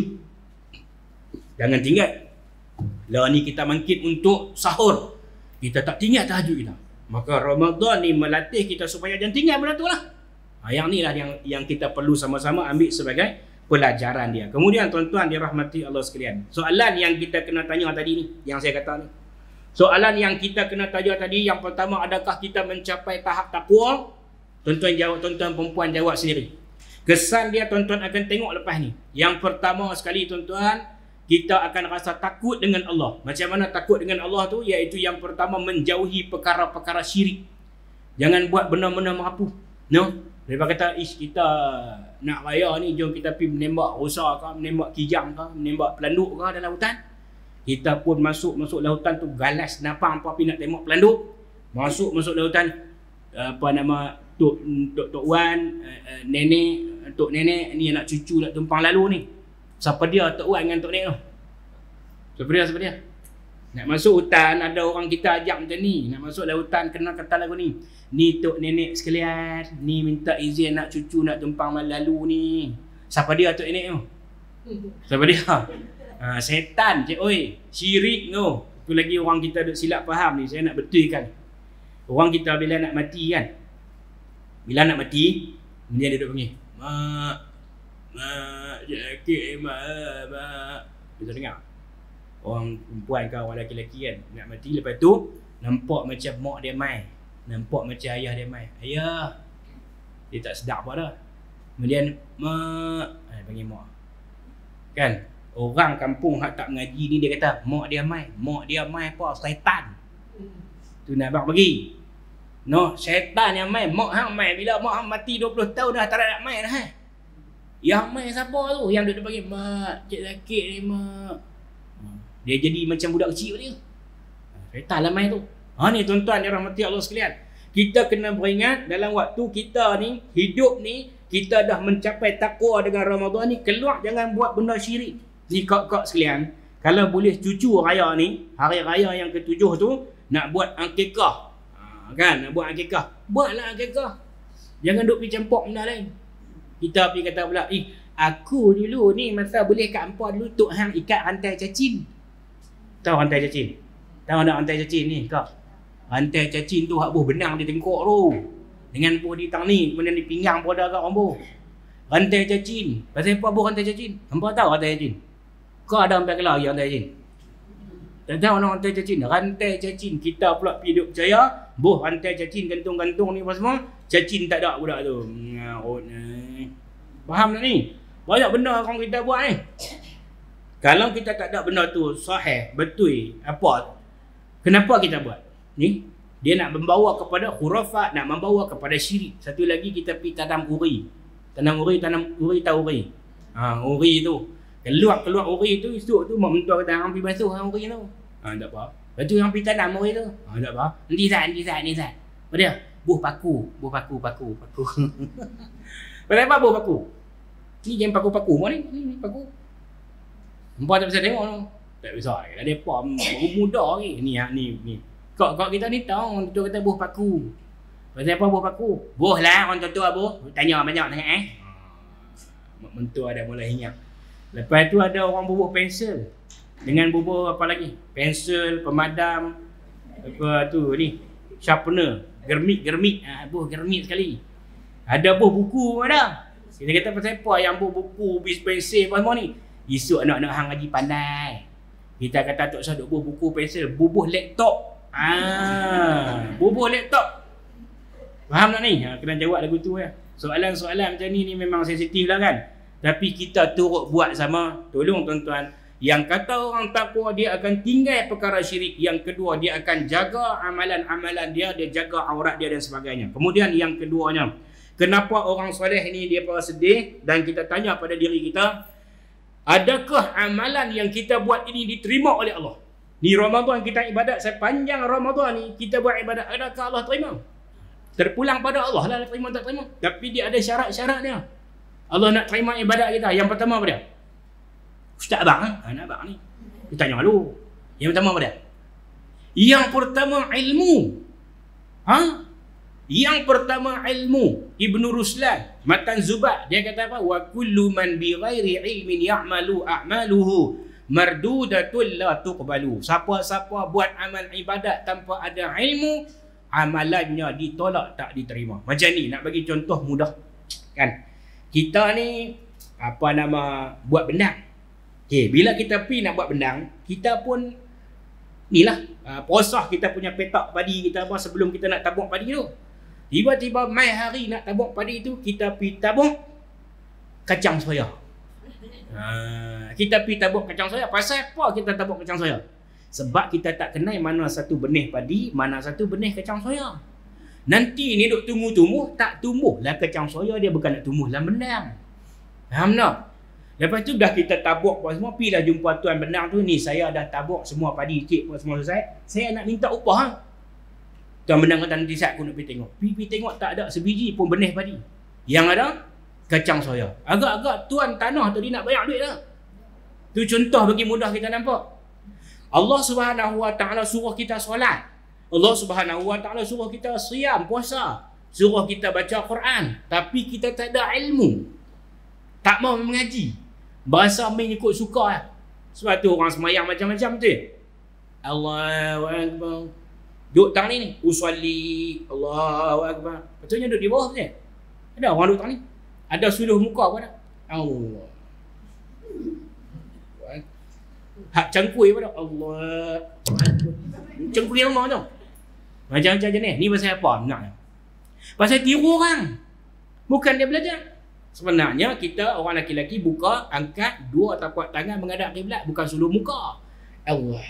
Jangan tinggal. Lah ni kita bangkit untuk sahur, kita tak tinggal tahajud kita. Maka Ramadan ni melatih kita supaya jangan tinggal benda tu lah. Yang ni lah yang kita perlu sama-sama ambil sebagai pelajaran dia. Kemudian tuan-tuan dirahmati Allah sekalian, soalan yang kita kena tanya tadi ni, yang saya kata ni, soalan yang kita kena tanya tadi, yang pertama, adakah kita mencapai tahap takwa? Tuan-tuan perempuan jawab sendiri. Kesan dia tuan-tuan akan tengok lepas ni. Yang pertama sekali tuan-tuan, kita akan rasa takut dengan Allah. Macam mana takut dengan Allah tu? Iaitu yang pertama, menjauhi perkara-perkara syirik. Jangan buat benda-benda merapu. No? Mereka kata, kita nak raya ni, jom kita pergi menembak rusa ke, menembak kijang ke, menembak pelanduk ke dalam hutan. Kita pun masuk lautan tu, galas napang apa pergi nak tembak pelanduk. Masuk lautan, apa nama, Tok Wan, Tok Nenek, ni anak cucu nak tumpang lalu ni. Siapa dia Tok Wan dengan Tok Nek tu? Siapa dia? Nak masuk hutan, ada orang kita ajak macam ni. Nak masuk hutan, kena kata lagu ni. Ni Tok Nenek sekalian, ni minta izin nak cucu nak tumpang lalu ni. Siapa dia Tok Nenek tu? Siapa dia? Setan je, oi. Syirik tu. Tu lagi orang kita duk silap faham ni. Saya nak betulkan. Orang kita bila nak mati kan, bila nak mati, dia duduk panggil, mak, sakit mak. Bisa dengar? Orang perempuan ke orang lelaki-lelaki kan, nak mati, lepas tu nampak macam mak dia mai, nampak macam ayah dia mai. Ayah, dia tak sedap apa dah. Kemudian mak, panggil mak. Kan? Orang kampung hak tak mengaji ni dia kata mak dia mai apa? Syaitan. Tu nak abang bagi. No, syaitan yang mai, mak hang mai. Bila mak hang mati 20 tahun dah tak nak mai dah. Yang mai siapa tu? Yang duduk panggil mak, cik sakit ni mak. Dia jadi macam budak kecil dia. Syaitan lah mai tu. Ni tuan-tuan yang rahmati Allah sekalian. Kita kena beringat dalam waktu kita ni, hidup ni, kita dah mencapai takwa dengan Ramadan ni, keluar jangan buat benda syirik. Ni kak-kak sekalian, kalau boleh cucu raya ni, hari raya yang ke-7 tu, nak buat akikah. Kan, nak buat akikah. Buatlah akikah. Jangan duk pergi campur benda lain. Kita pergi kata pula, aku dulu ni masa boleh kat hampa dulu, Tok Hang ikat rantai cacing. Tahu rantai cacing? Tahu nak rantai cacing ni, kak? Rantai cacing tu hak buh benang di tengkok tu. Dengan buh di tang ni, kemudian di pinggang pun ada kat orang buh. Rantai cacing. Pasal apa buh rantai cacing? Hampa tahu rantai cacing? Kau ada sampai kelar lagi rantai cacing? Tak tahu nak rantai cacing. Rantai cacing. Kita pula pergi duk percaya, buh rantai cacing, gantung-gantung ni apa semua, cacing tak ada budak tu. Faham tak ni? Banyak benda orang kita buat ni. Kalau kita tak ada benda tu sahih, betul, apa? Kenapa kita buat? Ni, dia nak membawa kepada khurafat, nak membawa kepada syirik. Satu lagi kita pergi tanam uri. Tanam uri tahu uri. Uri tu. Keluar uri tu, esok tu mak mentua kata hang pergi basuh uri tu. Tak apa. Lepas tu hang pergi tanam uri tu. Tak apa. Nanti sat. Apa dia? Buh paku. Pasal apa buh paku? Ni game paku-paku mana ni? Ni paku. Hampa tak bisa tengok tu. Tak bisa. Depa muda ni. Ni. Kak kita ni tahu tu kata buh paku. Pasal apa buh paku? Buh lah orang tua buh. Tanya banyak sangat mak mentua ada mula ingat. Lepas tu ada orang bubuh pensel. Dengan bubuh apa lagi? Pensel, pemadam, apa tu ni? Sharpener, germit. Bubuh germit sekali. Ada bubuh buku pun ada. Kita kata pasal apa yang bubuh buku, pensel apa semua ni? Esok anak-anak hang ngaji pandai. Kita kata tak usah duk bubuh buku, pensel, bubuh laptop. Bubuh laptop. Faham tak ni? Kena jawab lagu tu ya. Soalan-soalan macam ni memang sensitif lah kan. Tapi kita turut buat sama. Tolong tuan-tuan. Yang kata orang takwa dia akan tinggal perkara syirik. Yang kedua dia akan jaga amalan-amalan dia. Dia jaga aurat dia dan sebagainya. Kemudian yang keduanya. Kenapa orang soleh ni dia pada sedih. Dan kita tanya pada diri kita. Adakah amalan yang kita buat ini diterima oleh Allah? Ni Ramadan kita ibadat. Sepanjang Ramadan ni kita buat ibadat. Adakah Allah terima? Terpulang pada Allah lah terima tak terima. Tapi dia ada syarat-syarat dia. Allah nak terima ibadat kita. Yang pertama apa dia? Ustaz abang anak abang ni. Kita tanya dulu. Yang pertama apa dia? Yang pertama ilmu. Yang pertama ilmu. Ibnu Ruslan, Matan Zubat, dia kata apa? Wa kullu man bi ghairi ilmin ya'malu a'maluhu mardudatul la tuqbalu. Siapa-siapa buat amal ibadat tanpa ada ilmu, amalannya ditolak tak diterima. Macam ni nak bagi contoh mudah. Kan? Kita ni buat bendang. Okey, bila kita pergi nak buat bendang, kita pun inilah prosah kita punya petak padi kita sebelum kita nak tabung padi tu. Tiba-tiba mai hari nak tabuk padi tu, kita pergi tabuk kacang soya. Kita pergi tabuk kacang soya. Pasal apa kita tabuk kacang soya? Sebab kita tak kenal mana satu benih padi, mana satu benih kacang soya. Nanti ni duk tumbuh-tumbuh, tak tumbuh lah kacang soya, dia bukan nak tumbuh dalam bendang. Faham tak? Lepas tu dah kita tabuk apa semua, pergilah jumpa tuan bendang tu, ni saya dah tabuk semua padi cik semua selesai, saya nak minta upah. Tuan bendang kata nanti saya aku nak pergi tengok. Pergi tengok tak ada sebiji pun benih padi. Yang ada kacang soya. Agak-agak tuan tanah tadi nak bayar duit dah. Tu contoh bagi mudah kita nampak. Allah Subhanahu Wa Taala suruh kita solat. Allah Subhanahu Wa Taala suruh kita siam, puasa. Suruh kita baca Quran. Tapi kita tak ada ilmu. Tak mau mengaji. Bahasa main ikut suka lah. Sebab tu orang semayang macam-macam tu. Allahu Akbar. Duduk tang ni, usolli, Allahu Akbar. Betulnya duduk di bawah je. Ada orang duduk tang ni. Ada suluh muka apa dah? Allah. Hak cangkui apa dah? Allah. Cangkui rumah tu. Macam-macam jenis. Ni pasal apa? Benarnya. Pasal tiru orang. Bukan dia belajar. Sebenarnya kita orang lelaki-lelaki buka, angkat dua tapak tangan menghadap kiblat, bukan suluh muka. Allah.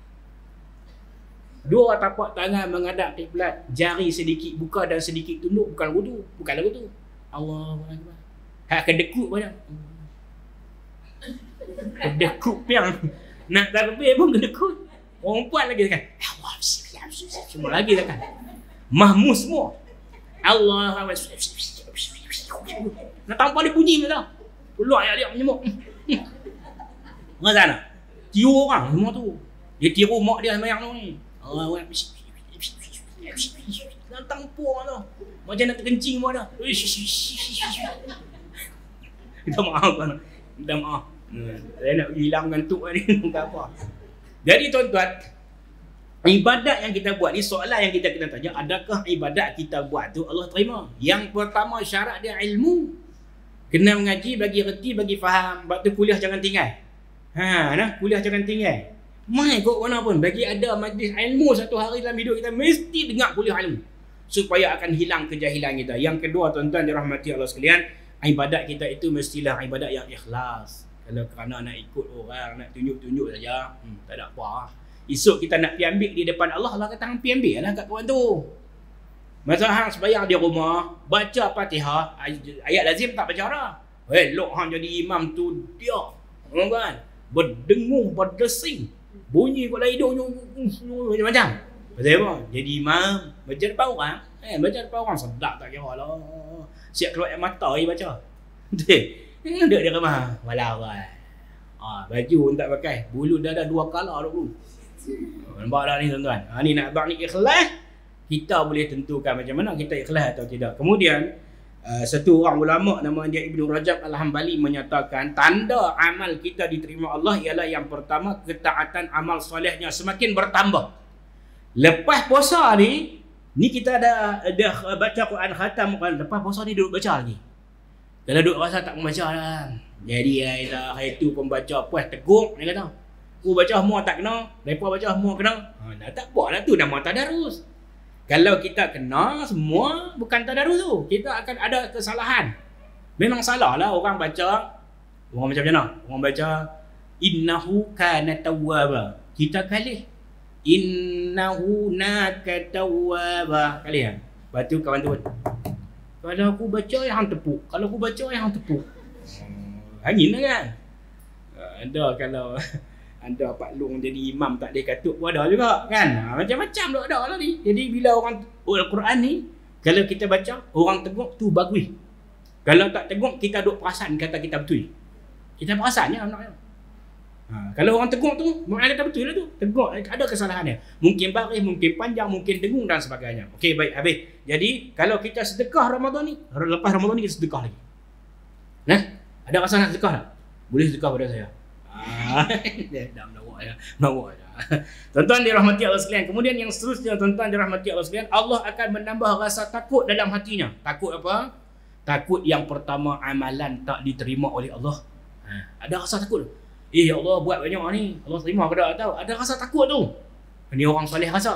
Dua tapak tangan menghadap kiblat, jari sedikit buka dan sedikit tunduk, bukan wudu, bukanlah wudu. Allahu Akbar. Hak kedekut pada. Kedekut piang. Nak takbir pun kedekut. Orang puan lagi kan. Allah semua lagi kan. Mahmus semua. Allah nak tampar dia bunyi dah. Keluar dia menyemuk. Mana nak? Tiru orang semua tu. Dia tiru mak dia sembahyang tu ni. Allah nak tampar tu. Macam nak terkencing semua dah. Minta maaf kan. Minta maaf. Saya nak hilang ngantuk ni. Bukan apa. Jadi tuan-tuan, ibadat yang kita buat ni, soalan yang kita kena tanya, adakah ibadat kita buat tu Allah terima? Yang pertama syarat dia ilmu. Kena mengaji, bagi reti, bagi faham. Sebab tu kuliah jangan tinggal. Kuliah jangan tinggal. Mai kok mana pun, bagi ada majlis ilmu satu hari dalam hidup kita, mesti dengar kuliah ilmu. Supaya akan hilang kejahilan kita. Yang kedua tuan-tuan dirahmati Allah sekalian, ibadat kita itu mestilah ibadat yang ikhlas. Kalau kerana nak ikut orang, nak tunjuk-tunjuk saja, tak ada apa. Esok kita nak pergi ambil di depan Allah, Allah kata pergi ambil lah kat kawan tu. Masa hang sembahyang di rumah, baca Fatihah, ayat lazim tak baca dah. Elok hang jadi imam tu dia. Kan? Berdengung, berdesing. Bunyi kat hidung macam-macam. Pasal apa? Jadi imam, baca depan orang. Baca depan orang sedap tak kira lah. Siap keluar air mata dia baca. Duduk di rumah, walau kan. Baju pun tak pakai. Bulu dah ada 2 color dulu. Nampak dah ni tuan-tuan. Ni nak bak ni ikhlas, kita boleh tentukan macam mana kita ikhlas atau tidak. Kemudian satu orang ulama nama dia Ibnu Rajab Al-Hambali menyatakan tanda amal kita diterima Allah ialah yang pertama, ketaatan amal solehnya semakin bertambah. Lepas puasa ni kita dah baca Quran khatam kan, lepas puasa ni duduk baca lagi. Kalau duduk rasa tak membaca dah. Jadi hari tu pembaca puas teguk dia kata. Baca semua tak kena, mereka baca semua kena. Tak apa lah tu nama tadarus. Kalau kita kena semua, bukan tadarus tu. Kita akan ada kesalahan. Memang salah lah orang baca. Orang macam mana? Orang baca innahu kana tawwaba. Kita kalih innahu naka tawwaba. Kalih kan? Lepas tu kawan tu, kalau aku baca yang tepuk. Kalau aku baca yang tepuk. Angin lah kan? Ada kalau ada Pak Long jadi imam tak ada katuk pun ada juga kan. Macam-macam tu ada lah ni. Jadi bila orang Al-Quran ni, kalau kita baca orang teguk tu bagus. Kalau tak teguk kita duk perasan kata kita betul. Kita perasannya anaknya. Kalau orang teguk tu maknanya kata betul lah tu. Teguk ada kesalahannya. Mungkin baris, mungkin panjang, mungkin dengung dan sebagainya. Okey, baik, habis. Jadi kalau kita sedekah Ramadan ni, lepas Ramadan ni kita sedekah lagi. Ada rasa nak sedekah tak? Boleh sedekah pada saya. Dah melawak ya. Tuan-tuan dirahmati Allah sekalian. Kemudian yang seterusnya tuan-tuan dirahmati Allah sekalian, Allah akan menambah rasa takut dalam hatinya. Takut apa? Takut yang pertama, amalan tak diterima oleh Allah. Ada rasa takut. Ya Allah buat banyak ni, Allah terima ke tak tahu. Ada rasa takut tu. Ni orang soleh rasa.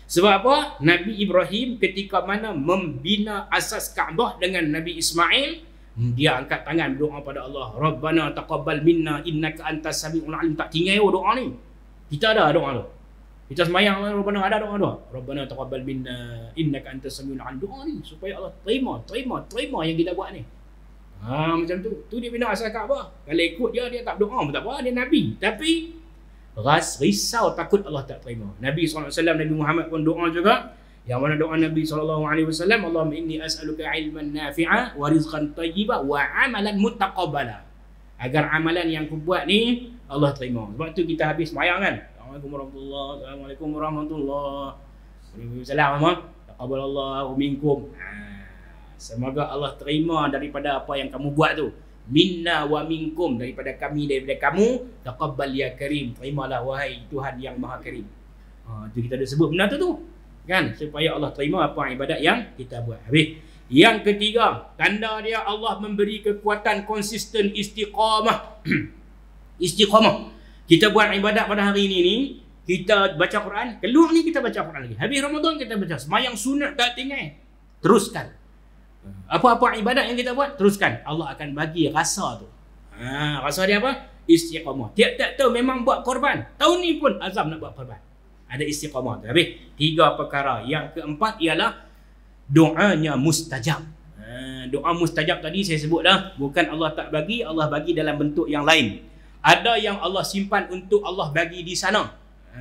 Sebab apa? Nabi Ibrahim ketika mana membina asas Kaabah dengan Nabi Ismail, dia angkat tangan berdoa pada Allah. Rabbana taqabbal minna innaka antas samiul alim. Tak tinggal doa ni. Kita ada doa tu. Kita sembahyang Rabbana ada doa. Rabbana taqabbal minna innaka antas samiul alim. Doa ni supaya Allah terima yang kita buat ni. Macam tu. Tu dia bina asas Kaabah. Kalau ikut dia tak berdoa pun tak apa, dia nabi. Tapi risau takut Allah tak terima. Nabi SAW, Nabi Muhammad pun doa juga. Yang mana doa Nabi SAW, Allahumma inni as'aluka ilman nafi'a wa rizqan tayyiba wa amalan muttaqabbala. Agar amalan yang aku buat ni Allah terima. Sebab tu kita habis sembahyang kan. Assalamualaikum warahmatullahi wabarakatuh. Taqabbalallahu minkum. Semoga Allah terima daripada apa yang kamu buat tu. Minna wa minkum, daripada kami, daripada kamu. Taqabbal ya karim, terimalah wahai Tuhan yang maha karim. Itu kita ada sebut benda tu kan, supaya Allah terima apa ibadat yang kita buat. Habis. Yang ketiga, tanda dia Allah memberi kekuatan konsisten istiqamah. Istiqamah. Kita buat ibadat pada hari ini ni, kita baca Quran, keluar ni kita baca Quran lagi. Habis Ramadan kita baca, sembahyang sunat tak tinggal. Teruskan. Apa-apa ibadat yang kita buat, teruskan. Allah akan bagi rasa tu. Rasa dia apa? Istiqamah. Tiap-tiap tu memang buat korban. Tahun ni pun azam nak buat korban. Ada istiqamah tu. Habis. 3 perkara. Yang keempat ialah doanya mustajab. Doa mustajab tadi saya sebut dah. Bukan Allah tak bagi, Allah bagi dalam bentuk yang lain. Ada yang Allah simpan untuk Allah bagi di sana.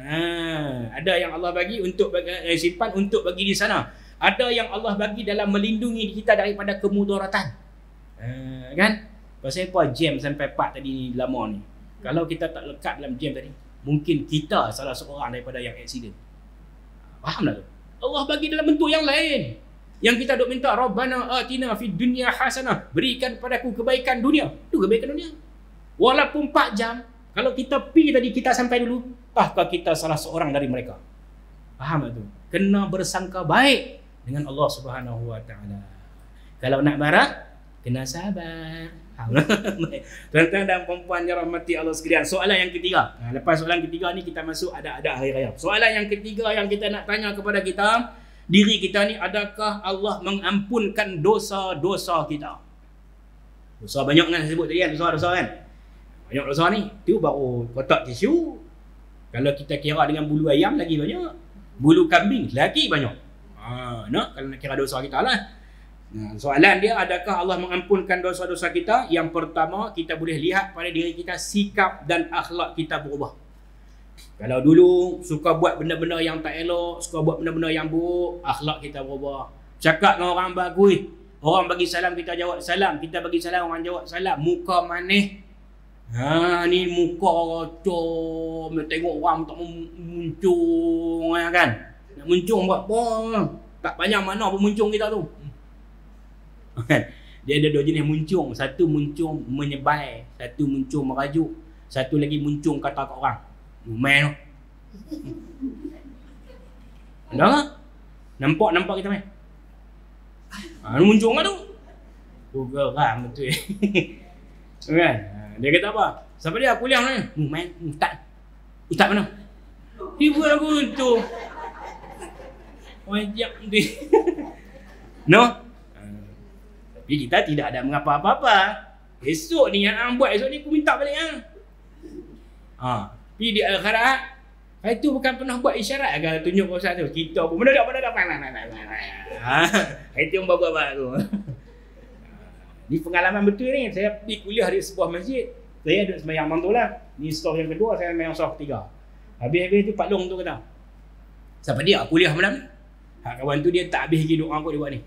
Ada yang Allah bagi untuk simpan untuk bagi di sana. Ada yang Allah bagi dalam melindungi kita daripada kemudaratan. Kan? Pasal apa jam sampai 4 tadi ni lama ni? Kalau kita tak lekat dalam jam tadi, mungkin kita salah seorang daripada yang aksiden. Faham tak tu? Allah bagi dalam bentuk yang lain. Yang kita duk minta, Rabbana atina fid dunya hasanah. Berikan padaku kebaikan dunia. Itu kebaikan dunia. Walaupun 4 jam, kalau kita pergi tadi, kita sampai dulu, tahkah kita salah seorang dari mereka? Faham tak tu? Kena bersangka baik dengan Allah Subhanahu Wa Taala. Kalau nak marah, kena sabar. Tuan-tuan dan puan-puan yang rahmati Allah sekalian. Soalan yang ketiga. Lepas soalan ketiga ni kita masuk ada hari raya. Soalan yang ketiga yang kita nak tanya kepada kita, diri kita ni, adakah Allah mengampunkan dosa-dosa kita? Dosa banyak kan saya sebut tadi kan, dosa-dosa kan. Banyak dosa ni, tu baru kotak tisu. Kalau kita kira dengan bulu ayam lagi banyak. Bulu kambing lagi banyak. Kalau nak kira dosa kita lah. Soalan dia, adakah Allah mengampunkan dosa-dosa kita? Yang pertama, kita boleh lihat pada diri kita, sikap dan akhlak kita berubah. Kalau dulu suka buat benda-benda yang tak elok, suka buat benda-benda yang buruk, akhlak kita berubah. Cakap dengan orang bagus, orang bagi salam kita jawab salam, kita bagi salam orang jawab salam. Muka manis, ni muka rocom, tengok orang tak muncung kan. Nak muncung buat apa? Tak banyak mana pun muncung kita tu. Dia ada 2 jenis muncung. Satu muncung menyebai, satu muncung merajuk, satu lagi muncung kata kat orang. Main tu. Ada tak? Nampak kita main? Muncung lah tu. Tu geram betul. Kan? Dia kata apa? Siapa dia? Kuliah mana? Main. Ustaz mana? Ibu aku tu. Wajak tu. No? Tapi kita tidak ada mengapa apa-apa. Esok ni yang buat, esok ni aku minta balik Tapi di akhirat, itu bukan pernah buat isyarat agar tunjuk Ustaz tu. Kita pun mendadak. Itu yang bagus-bagus tu. Ni pengalaman betul ni. Saya pergi kuliah di sebuah masjid. Saya duduk sembahyang mantulah. Ni staf yang kedua, saya sembahyang staf ketiga. Habis-habis tu Pak Long tu kata, siapa dia? Kuliah malam ni? Kawan tu dia tak habis lagi doa kot dia buat ni.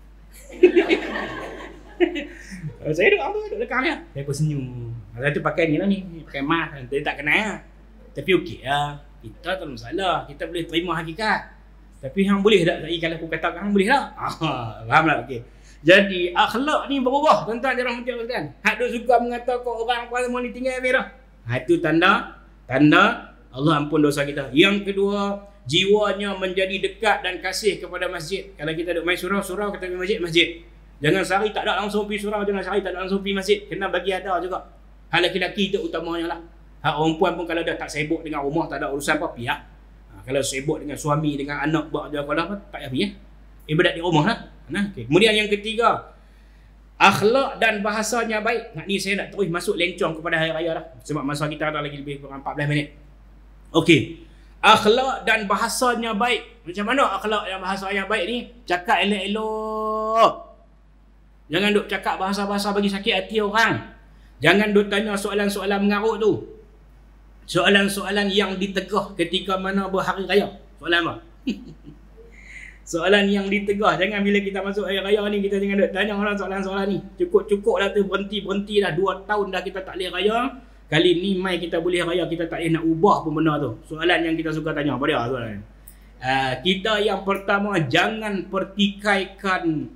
Saya duduk lekang dia. Saya pun senyum. Saya tu pakai ni lah ni. Pakai mask. Dia tak kenal lah. Tapi okey lah. Kita tak ada masalah. Kita boleh terima hakikat. Tapi hang boleh tak? Kalau aku katakan hang boleh tak? Faham tak? Okey. Jadi akhlak ni berubah. Tuan-tuan dia rahmati Allah sekalian. Hak duk suka mengatakan orang apa semua ni tinggal habis dah. Itu tanda Allah ampun dosa kita. Yang kedua, jiwanya menjadi dekat dan kasih kepada masjid. Kalau kita duk main surau kita pergi masjid. Jangan sehari tak ada langsung pergi surau, jangan sehari tak ada langsung pergi masjid. Kena bagi ada juga. Hal lelaki itu utamanya lah. Hak perempuan pun kalau dah tak sibuk dengan rumah, tak ada urusan apa, pihak. Kalau sibuk dengan suami, dengan anak, buat dia kalau apa, tak payah pergi. Ibadat di rumah lah. Okay. Kemudian yang ketiga, akhlak dan bahasanya baik. Ni saya nak terus masuk lencong kepada hari raya dah. Sebab masa kita ada lagi lebih kurang 14 minit. Okey. Akhlak dan bahasanya baik. Macam mana akhlak dan bahasanya baik ni? Cakap elok-elok. Jangan duk cakap bahasa-bahasa bagi sakit hati orang. Jangan duk tanya soalan-soalan mengarut tu. Soalan-soalan yang ditegah ketika mana berhari raya. Soalan apa? Soalan yang ditegah. Jangan bila kita masuk hari raya ni, kita jangan duk tanya orang soalan-soalan ni. Cukup-cukup dah tu, berhenti dah. 2 tahun dah kita tak boleh raya. Kali ni mai kita boleh raya, kita tak boleh nak ubah pun benda tu. Soalan yang kita suka tanya, apa dia soalan? Kita yang pertama, jangan pertikaikan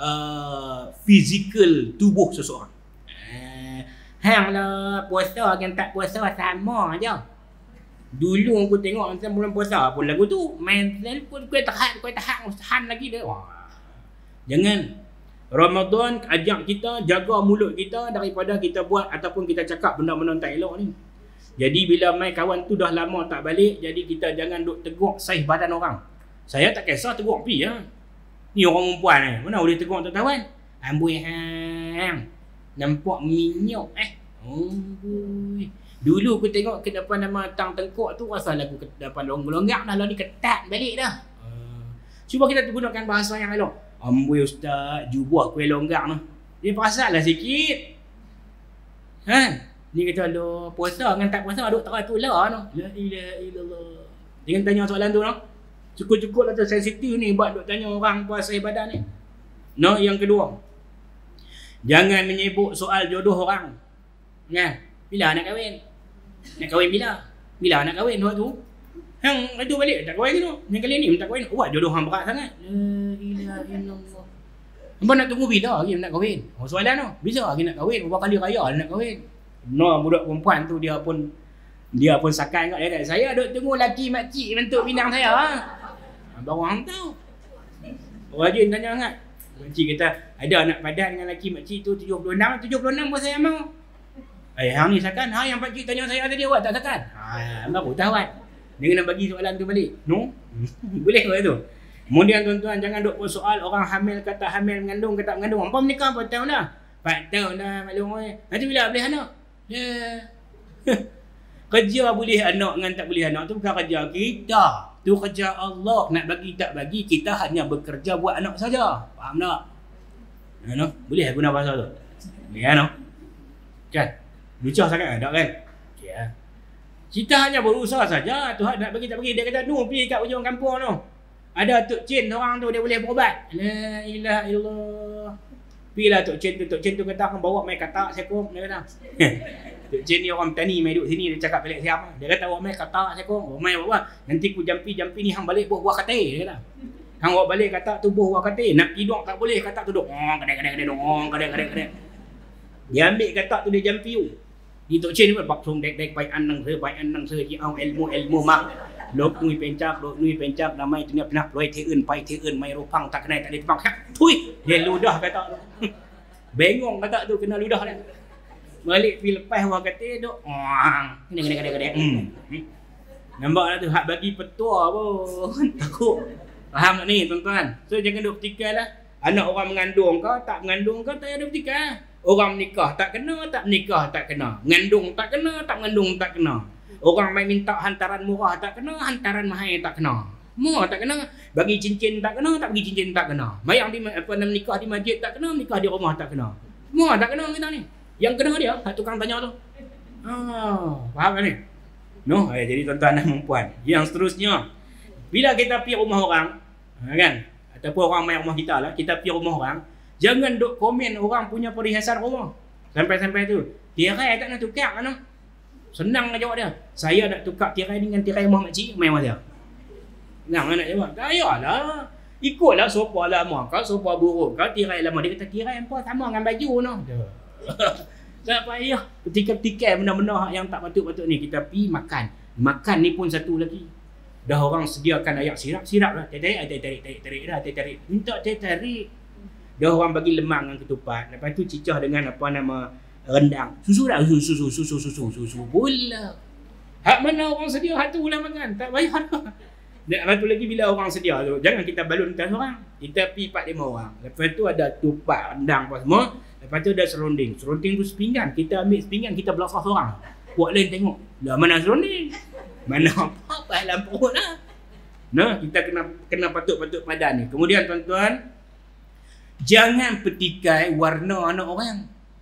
fizikal tubuh seseorang. Hang lah puasa kan tak puasa sama aja. Dulu aku tengok macam bulan puasa pun lagu tu main pun kuih tahan lagi dia. Wah. Jangan. Ramadan ajak kita jaga mulut kita daripada kita buat ataupun kita cakap benda-benda tak elok ni. Jadi bila mai kawan tu dah lama tak balik, jadi kita jangan duk teguk saiz badan orang. Saya tak kisah teguk pi ya. Ni orang perempuan ni, mana boleh teguk tak kawan? Amboi hang. Nampak minyak Dulu aku tengok ke depan nama tang tengkok tu, rasa lagu ke depan longgak dah, lah ni ketat balik dah. Cuba kita gunakan bahasa yang elok. Amboi ustaz, jubah kuih longgak tu. Dia perasanlah sikit. Ni kata lo puasa dengan tak puasa duk tera tu lah no. La ilaha illallah. Jangan tanya soalan tu no. Cukup-cukup lah tu sensitif ni buat duk tanya orang puasa ibadah ni. No, yang kedua. Jangan menyebut soal jodoh orang. Bila nak kahwin? Nak kahwin bila? Bila nak kahwin waktu tu? Hang itu balik tak kahwin tu. Yang kali ni tak kahwin. Wah, jodoh hang berat sangat. La ilaha illallah. Hangpa nak tunggu bila lagi nak kahwin? Oh, soalan tu. Bila lagi nak kahwin? Berapa kali raya nak kahwin? No, budak perempuan tu dia pun sakai kat dia. Saya duk tunggu laki makcik bentuk pinang saya. Baru hang tahu. Rajin tanya sangat. Makcik kata, ada anak padan dengan laki makcik tu 76 pun saya mau. Hang ni sakan? Yang pakcik tanya saya tadi awak tak sakan? Baru tahu kan. Dia kena bagi soalan tu balik. No? Boleh ke tu? Kemudian tuan-tuan, jangan duk soal orang hamil kata hamil, mengandung kata mengandung. Apa menikah 4 tahun dah? 4 tahun dah maklum oi. Nanti bila boleh anak? Kerja boleh anak dengan tak boleh anak tu bukan kerja kita. Tu kerja Allah. Nak bagi tak bagi, kita hanya bekerja buat anak saja. Faham tak? No? Boleh guna bahasa tu? Boleh no? Kan? Lucah sangat tak kan? Okay, kita hanya berusaha saja. Tuhan nak bagi tak bagi. Dia kata, no, pergi kat ujung kampung tu. Ada Tok Chin orang tu, dia boleh berubat. La ilaha illallah. Pergilah Tok Chin tu kata, akan bawa mai katak sekong. Dia kata. Tok Chin ni orang petani, mai duduk sini, dia cakap pelik siapa. Dia kata, bawa mai katak sekong. Bawa mai bawa. Nanti ku jampi ni hang balik buah katil. Dia kata. Hang bawa balik katak tu buah katil. Nak tidur tak boleh, katak tu duduk. Kadek. Dia ambil katak tu, dia jampi tu. Di Tok Chin ni pun baksong dek baik anang se ji au ilmu mak. Lok nui pencak namai tu ni pernah loi teun pai teun mai rupang tak kenai tak ditepang. Tui, dia ludah katak tu. Bengong katak tu kena ludah dia. Balik pi lepas buah katil duk. Kadek. Nampak tak tu hak bagi petua pun takut. Faham tak ni tuan-tuan? So jangan duk pertikailah. Anak orang mengandung ke tak mengandung ke tak ada pertikaian. Orang menikah tak kena, tak menikah tak kena. Mengandung tak kena, tak mengandung tak kena. Orang main minta hantaran murah tak kena, hantaran mahal tak kena. Murah tak kena, bagi cincin tak kena, tak bagi cincin tak kena. Mayang di menikah di masjid tak kena, menikah di rumah tak kena. Murah tak kena kita ni. Yang kena dia, tukang tanya tu. Faham tak ni? No, jadi tuan-tuan dan perempuan. Yang seterusnya, bila kita pergi rumah orang, kan? Ataupun orang main rumah kita lah, kita pergi rumah orang, jangan duk komen orang punya perhiasan rumah. Sampai-sampai tu, tirai tak nak tukar kan? Senang nak jawab dia. Saya nak tukar tirai dengan tirai rumah makcik, main masa. Senang nak jawab. Tak payahlah. Ikutlah sofa lama kau, sofa buruk kau, tirai lama. Dia kata tirai apa sama dengan baju noh. Tak payah. Ketika-ketika benda-benda yang tak patut-patut ni kita pergi makan. Makan ni pun satu lagi. Dah orang sediakan ayak sirap lah. Tarik. Minta tarik. Dah orang bagi lemang dengan ketupat. Lepas tu cicah dengan apa nama rendang. Susu dah. Susu pula. Hak mana orang sedia hak tu lah makan. Tak payah dah. Dan satu lagi bila orang sedia tu, jangan kita balun atas orang. Kita pergi 4-5 orang. Lepas tu ada tupat, rendang apa semua. Lepas tu ada serunding. Serunding tu sepinggan. Kita ambil sepinggan, kita belakang orang. Buat lain tengok. Dah mana serunding? Mana apa dalam perut lah. Nah, kita kena patut-patut padan ni. Kemudian tuan-tuan, jangan petikai warna anak orang.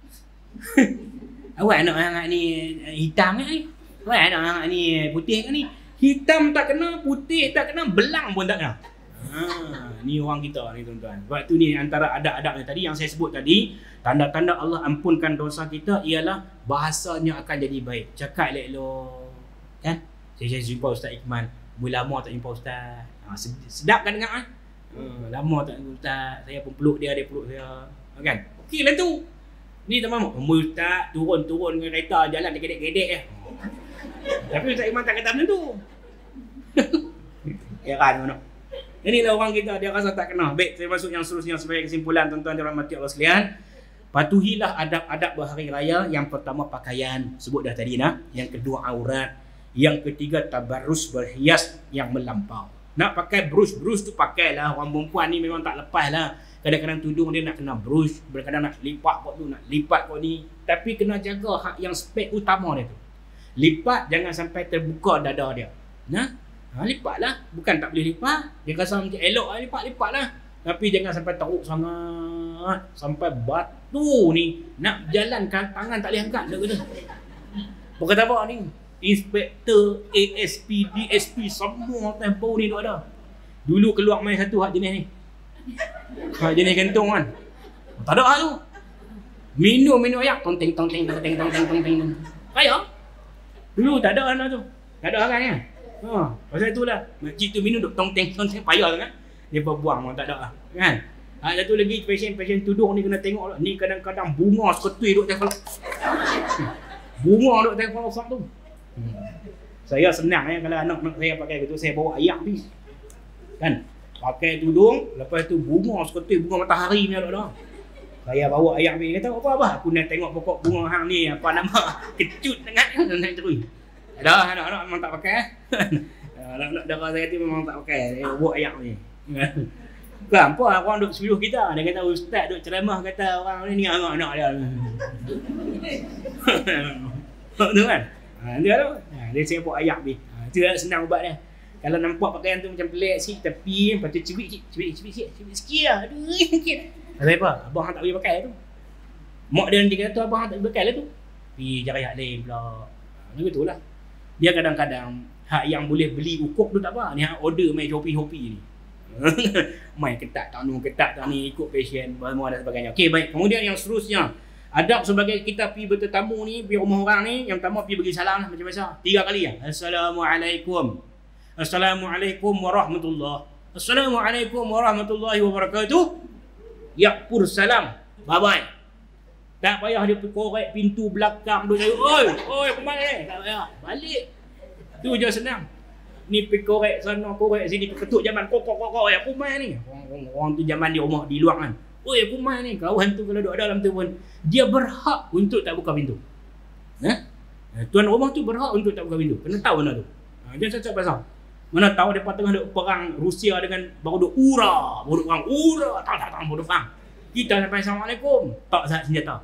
Awak anak orang ni hitam ni. Awak anak orang ni putih kan ni. Hitam tak kena, putih tak kena, belang pun tak kena. Ni orang kita ni tuan-tuan. Sebab tu ni antara adab-adab tadi yang saya sebut tadi, tanda-tanda Allah ampunkan dosa kita ialah bahasanya akan jadi baik. Cakap elok-elok. Kan? Saya jumpa Ustaz Ikmal. Mula lama tak jumpa Ustaz. Sedap kan dengar kan? Lama tak jumpa Ustaz. Saya pun peluk dia peluk saya. Kan? Okey lah tu. Ni teman-teman. Ustaz turun-turun dengan kereta jalan dia gedek-gedek je. Tapi Ustaz Ikmal tak kata macam tu. Heran mana. Inilah orang kita, dia rasa tak kena. Baik, saya masuk yang seterusnya sebagai kesimpulan tuan-tuan dan rahmati Allah sekalian. Patuhilah adab-adab berhari raya. Yang pertama pakaian, sebut dah tadi nah. Yang kedua aurat. Yang ketiga tabarrus, berhias yang melampau. Nak pakai brush tu pakailah. Orang perempuan ni memang tak lepas lah. Kadang-kadang tudung dia nak kena brush, kadang-kadang nak lipat kot tu, nak lipat kot ni. Tapi kena jaga hak yang spek utama dia tu. Lipat jangan sampai terbuka dada dia. Nah, lipatlah. Bukan tak boleh lipat. Dia rasa macam elok lah lipat lah. Tapi jangan sampai teruk sangat. Sampai batu ni nak berjalan tangan tak boleh angkat. Berkata apa ni? Inspektor, ASP, DSP, semua tempoh ni tu ada. Dulu keluar main satu hak jenis ni. Hak jenis gantung kan. Tak ada hak tu. Minum ayak. Tong-teng. Kaya? Dulu tak ada anak tu. Tak ada orang kan? Pasal itulah. Makcik tu minum duk tong-teng payah sangat. Dia buang tak ada lah. Kan? Satu lagi pasien tudung ni kena tengok lah. Ni kadang-kadang bunga seketui duk tengok. Bunga duk tengok rosak tu. Saya senang kalau anak saya pakai gitu, saya bawa ayak ni. Kan? Pakai tudung, lepas tu bunga seketui, bunga matahari ni ada. Saya bawa ayak ni, kata apa? Aku nak tengok pokok bunga hang ni, apa nama? Kecut sangat nak terus. Dah anak-anak memang tak pakai. Anak-anak dara saya tu memang tak pakai. Saya bawa ayak ni. Kan apa orang duk sebelum kita, dia kata ustaz duk ceramah kata orang ni anak-anak dia. Tu kan? Dia tu. Dia saya bawa ayak ni. Itu senang ubat dia. Kalau nampak pakaian tu macam pelik sikit, tepi, lepas tu cubit sikit lah. Aduh, sikit. Kata apa? Abang tak boleh pakai tu. Mak dia nanti kata tu, abang tak boleh pakai lah tu. Pergi cari hak lain pula. Betul lah. Dia kadang-kadang, hak yang boleh beli ukuk tu tak apa. Ni hak order main Shopee ni. Main ketat tak ni, ikut passion, semua dan sebagainya. Okey, baik. Kemudian yang seterusnya. Adab sebagai kita pergi bertetamu ni, pergi rumah orang ni, yang pertama pergi bagi salam lah macam biasa. 3 kali ya. Assalamualaikum. Assalamualaikum warahmatullahi. Assalamualaikum warahmatullahi wabarakatuh. Yakpur salam. Bye-bye. Tak payah dia korek pintu belakang tu saya. Oi, kemana ni? Tak payah. Balik. Tu je senang. Ni pergi korek sana, korek sini, ketuk jaman kok ya kumai ni. Orang tu zaman di rumah di luar kan. Oi, kumai ni. Kawan tu kalau duduk dalam tu pun dia berhak untuk tak buka pintu. Tuan rumah tu berhak untuk tak buka pintu. Kena tahu benda tu. Jangan cakap pasal. Mana tahu depa tengah duk perang Rusia dengan baru duk baru duk perang tak baru duk perang. Kita sampai assalamualaikum, tak sat senjata.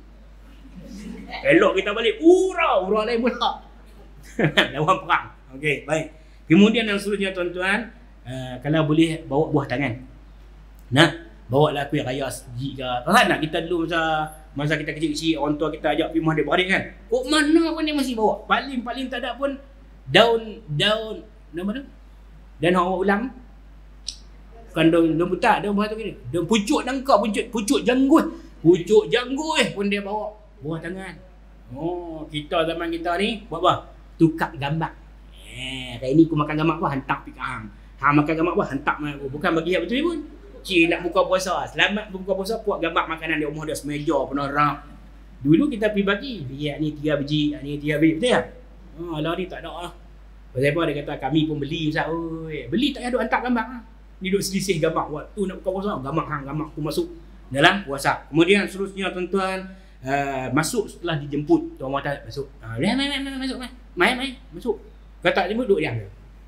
Elok kita balik ura lain pula. Lawan perang. Okey, baik. Kemudian yang seterusnya tuan-tuan, kalau boleh bawa buah tangan. Nah, bawa lah kuih raya sejik ke. Kan nak kita dulu masa kita kecil-kecil orang tua kita ajak pergi rumah adik-beradik kan. Kok mana pun dia mesti bawa. Paling tak ada pun daun nama tu? Dan orang ulang. Bukan daun butak, daun apa tu ni? Daun pucuk nangka, pucuk janggut. Pucuk janggut pun dia bawa buah tangan. Oh, kita zaman kita ni buat apa? Tukar gambar. Hari ni aku makan gambar apa? Hantar pergi ke hang. Hang makan gambar apa? Hantar aku. Bukan bagi yang betul pun. Cik nak buka puasa. Selamat buka puasa, buat gambar makanan di rumah dia semeja penuh rak. Dulu kita pergi bagi. Yang ni 3 biji, yang ni 3 biji. Betul tak? Lah ni tak ada lah. Pasal apa dia kata kami pun beli Ustaz. Oi, beli tak payah duk hantar gambar. Ni duk selisih gambar waktu nak buka puasa. Gambar aku masuk dalam puasa. Kemudian seterusnya tuan-tuan, masuk setelah dijemput. Tuan rumah tak masuk. Masuk. Main masuk. Kata jemput duduk diam.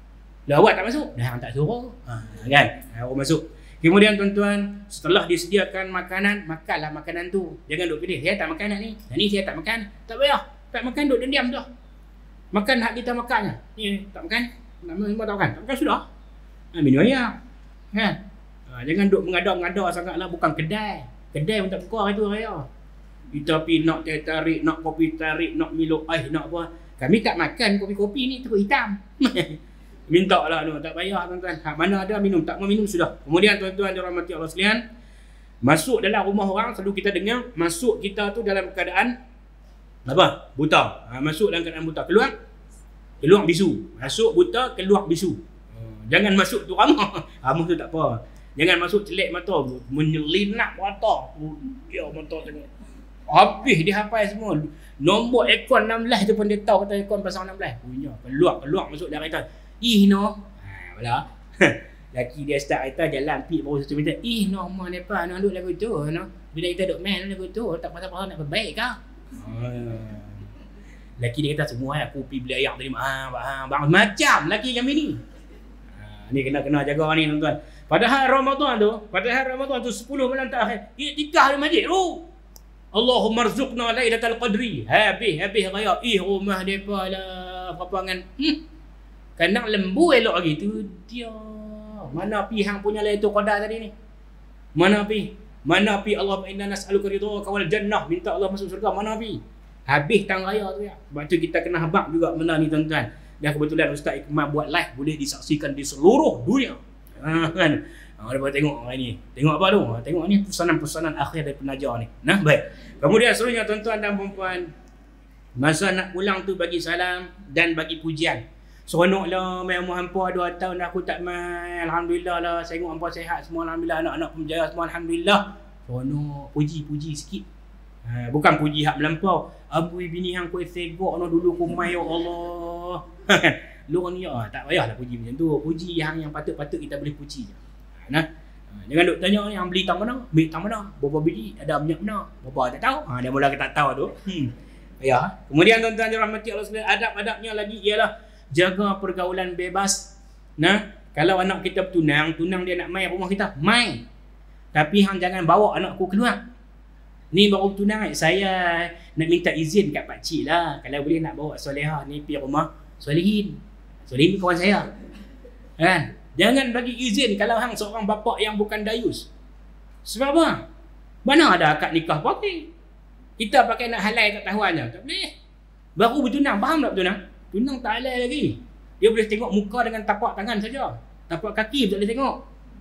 Lah awak tak masuk? Dah hang tak suruh. Kan? Awak masuk. Kemudian tuan-tuan, setelah disediakan makanan, makanlah makanan tu. Jangan duk pilih, saya tak makan nak ni. Yang ni saya tak makan. Tak payah. Tak makan duk diam dah. Makan hak kita makannya. Ni tak makan. Nak semua tak makan. Tak makan sudah. Minum air. Kan? Jangan duk mengadar-mengadar sangatlah, bukan kedai. Kedai pun tak buka hari tu raya. Kita pergi nak teh tarik, nak kopi tarik, nak Milo ais, nak apa. Kami tak makan kopi-kopi ni terus hitam. Minta lah tu, tak payah tuan-tuan. Mana ada minum, tak mau minum sudah. Kemudian tuan-tuan dirahmati Allah sekalian, masuk dalam rumah orang selalu kita dengar, masuk kita tu dalam keadaan apa? Buta. Masuk dalam keadaan buta. Keluar bisu. Masuk buta, keluar bisu. Jangan masuk tu ramah. Ramah tu tak apa. Jangan masuk celek mata, menyelinap mata. Dia mata tengok. Habis dia hafal semua. Nombor aircon 16 tu pun dia tahu kata aircon pasang 16. Punya. Keluar masuk dalam kereta. No. Wala. Laki dia start kereta jalan pit baru 1 meter. No mak depa nak duduk lagu tu no. Bila kita duk main lagu tu tak pasal-pasal nak baik ke? Laki dia kata semua aku pergi beli air tadi macam laki kami ni. Ni kena jaga ni tuan-tuan. Padahal Ramadan tu 10 malam terakhir. Iktikaf di masjid tu. Allahumma rzuqna lailatul qadri. Habis raya. Rumah depa lah papangan. Kandang lembu elok lagi tu dia. Mana pi hang punya lailatul qadar tadi ni? Mana pi? Allahumma inna nas'aluka ridhaka wal jannah. Minta Allah masuk syurga. Mana pi? Habis tang raya tu ya. Sebab tu kita kena habaq juga benda ni tuan-tuan. Dan kebetulan Ustaz Ikmal buat live boleh disaksikan di seluruh dunia. Kan? Dapat tengok hari ni. Tengok apa tu? Tengok ni pesanan-pesanan akhir dari penajar ni. Nah, baik. Kemudian seterusnya tuan-tuan dan puan-puan, masa nak pulang tu bagi salam dan bagi pujian. Seronoklah main umur hampa 2 tahun dah aku tak main. Alhamdulillah lah. Saya tengok hampa sihat semua. Alhamdulillah. Anak-anak pun berjaya semua. Alhamdulillah. Seronok. Puji sikit. Bukan puji hak melampau. Abui bini hang kuih segok no dulu ku mai ya Allah. Lu ni tak payahlah puji macam tu. Puji yang patut-patut kita boleh puji je. Nah. Jangan duk tanya ni hang beli tang mana? Beli tang mana? Berapa biji? Ada minyak mana? Berapa tak tahu. Dia mula kita tak tahu tu. Ya. Kemudian tuan-tuan dirahmati Allah sekalian, adab-adabnya lagi ialah jaga pergaulan bebas. Nah, kalau anak kita tunang dia nak mai rumah kita, mai. Tapi hang jangan bawa anakku keluar. Ni baru tunang, saya nak minta izin kat pak cik lah. Kalau boleh nak bawa Solehah ni pergi rumah Solehin. Solehin kawan saya. Kan? Jangan bagi izin kalau hang seorang bapa yang bukan dayus. Sebab apa? Mana ada akad nikah pakai? Kita pakai nak halal tak tahu aja. Tak boleh. Baru bertunang, faham tak bertunang? Tunang tak halal lagi. Dia boleh tengok muka dengan tapak tangan saja. Tapak kaki tak boleh tengok.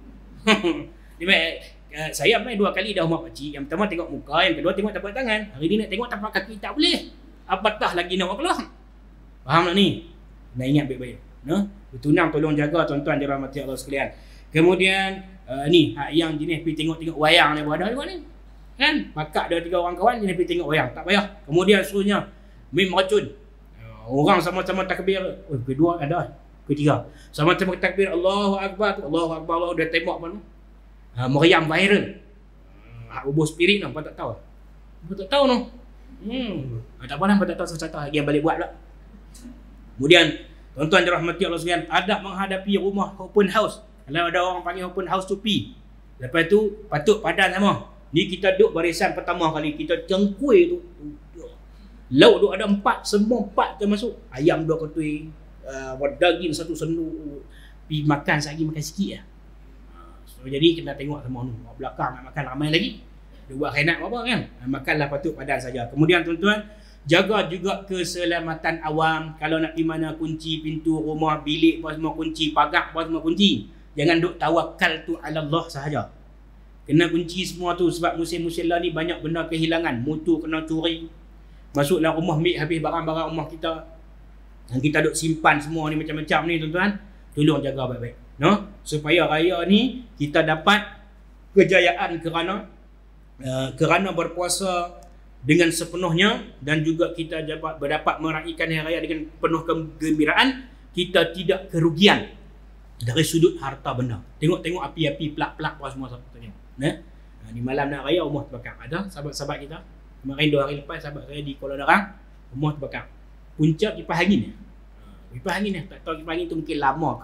Saya main 2 kali dah rumah pakcik. Yang pertama tengok muka, yang kedua tengok tapak tangan. Hari ni nak tengok tapak kaki tak boleh. Apatah lagi nak keluar. Faham tak ni? Nak ingat baik-baik. No? Bertunang tolong jaga tuan-tuan dirahmati Allah sekalian. Kemudian ni hak yang jenis pergi tengok wayang ni ada juga ni. Kan? Pakak ada 3 orang kawan jenis pergi tengok wayang. Tak payah. Kemudian seterusnya main meracun. Orang sama-sama takbir. Kedua ada. Ketiga. Sama-sama takbir Allahu Akbar. Allahu Akbar. Allah dah tembak mana? Meriam viral. Hak ubah spirit apa tak tahu. Apa tak tahu no. Tak apa lah, apa tak tahu satu-satu lagi yang balik buat pula. Kemudian tuan-tuan dirahmati Allah sekalian, adab menghadapi rumah open house. Kalau ada orang panggil open house tu pi. Lepas tu patut padan sama. Ni kita duduk barisan pertama kali kita cengkui tu. Lauk duk ada 4, semua 4 termasuk. Ayam 2 ketui, daging 1 senduk. Pi makan sehari makan sikit lah. So, jadi kena tengok semua tu. Belakang nak makan ramai lagi. Dia buat khainat apa kan? Makanlah patut padan saja. Kemudian tuan-tuan, jaga juga keselamatan awam. Kalau nak pergi mana kunci pintu rumah, bilik apa semua kunci, pagar apa semua kunci. Jangan duk tawakal tu ala Allah sahaja. Kena kunci semua tu sebab musim-musim lah ni banyak benda kehilangan. Motor kena curi. Masuk dalam rumah, ambil habis barang-barang rumah kita. Yang kita duk simpan semua ni macam-macam ni tuan-tuan. Tolong jaga baik-baik. No? Supaya raya ni kita dapat kejayaan kerana berpuasa dengan sepenuhnya dan juga kita dapat meraihkan hari raya dengan penuh kegembiraan. Kita tidak kerugian dari sudut harta benda. Tengok-tengok api-api plak-plak apa semua sebetulnya. Di malam nak raya rumah terbakar. Ada sahabat-sahabat kita kemarin 2 hari lepas sahabat saya di Kuala Darang rumah terbakar. Punca kipas angin. Kipas angin tak tahu kipas angin tu mungkin lama ke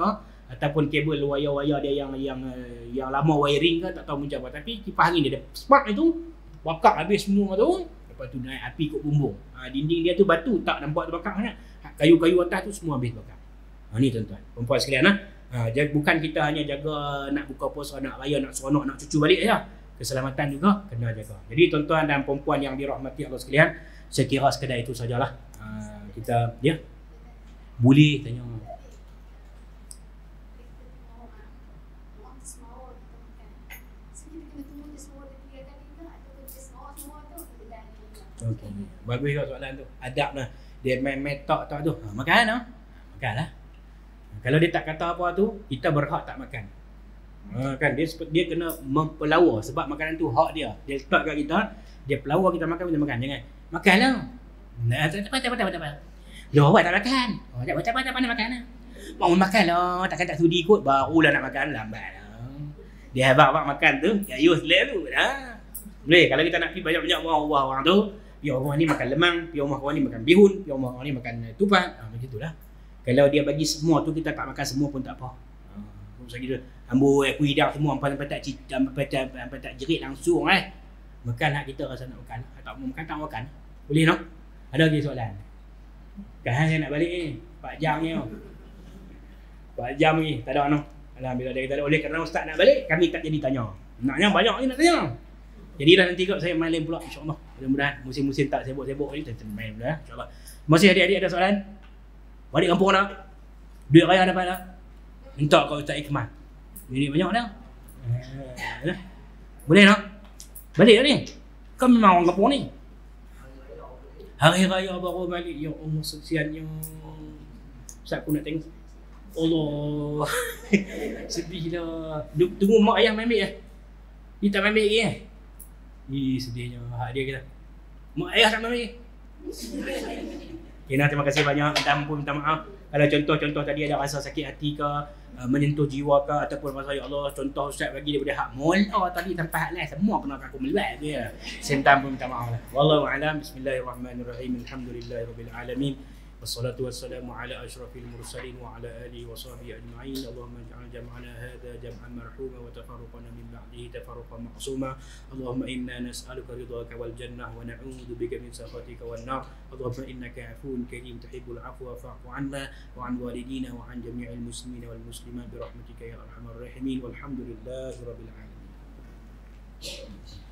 ataupun kabel wayar-wayar dia yang lama wiring ke tak tahu macam apa, tapi kipas angin dia spark itu bakar habis semua tu. Lepas tu naik api kot bumbung. Dinding dia tu batu tak nampak terbakar sangat. Kayu-kayu atas tu semua habis bakar. Ni tuan-tuan, perempuan sekalian bukan kita hanya jaga nak buka puasa, nak raya, nak seronok, nak cucu balik saja. Keselamatan juga kena jaga. Jadi tuan-tuan dan perempuan yang dirahmati Allah sekalian, saya kira sekadar itu sajalah. Kita boleh tanya. Okey. Bagus juga soalan tu. Adab lah. Dia main tak tu. Makan lah. Makanlah. Kalau dia tak kata apa tu, kita berhak tak makan. Kan dia kena mempelawa sebab makanan tu hak dia. Dia letak kat kita, dia pelawa kita makan, kita makan. Jangan. Makanlah. Tak. Loh, awak tak makan. Tak apa nak makan lah. Mau makan lah. Takkan tak sudi kot. Barulah nak makan. Lambat lah. Dia habak awak makan tu, ayuh selalu dah. Boleh. Kalau kita nak pergi banyak-banyak orang tu, biar orang ni makan lemang, biar orang ni makan bihun, biar orang ni makan tupat. Macam itulah. Kalau dia bagi semua tu, kita tak makan semua pun tak apa. Macam gitu. Ambo aku hidang semua sampai tak jerit langsung Makan hak kita rasa nak makan. Tak mau makan tak makan. Boleh no? Ada lagi soalan? Kan saya nak balik ni. 4 jam ni. 4 jam ni tak ada no. Alhamdulillah dia kata oleh kerana ustaz nak balik, kami tak jadi tanya. Naknya banyak ni nak tanya. Jadilah nanti kot saya main lain pula insya-Allah. Mudah-mudahan musim-musim tak sibuk-sibuk ni kita main pula insya-Allah. Masih adik-adik ada soalan? Balik kampung dah? Duit raya dapat dah? Minta kau Ustaz Ikmal. Duit banyak dah. Boleh tak? Balik dah ni? Kau memang orang kampung ni? Hari raya baru balik. Ya Allah, kesiannya. Ustaz aku nak tengok. Allah. Sedihlah. Tunggu mak ayah main ambil Dia tak main ambil lagi sedihnya. Hak dia kata. Mak ayah tak main ambil. Okay, terima kasih banyak. Minta maaf kalau contoh-contoh tadi ada rasa sakit hati ke, menyentuh jiwa ke, ataupun masa ya Allah contoh Ustaz bagi daripada hak mula tadi sampai hak lain semua kena aku meluat dia. Sentam pun minta maaf lah. Wallahu a'lam. Bismillahirrahmanirrahim. Alhamdulillahirabbil alamin. Wassalatu wassalamu ala asyrafil mursalin wa ala alihi wa sahbihi ajma'in. Allahumma ij'al jam'ana hadha jam'an marhuma wa tafarruqana min ba'dihi tafarruqan ma'suma. Allahumma inna nas'aluka ridhaka wal jannah wa na'udzu bika min sakhatika wan nar. Allahumma innaka 'afuwun karim tuhibbul 'afwa fa'fu 'anna wa 'an walidina wa 'an jami'il muslimin wal muslimat bi rahmatika ya arhamar rahimin. Walhamdulillahirabbil alamin.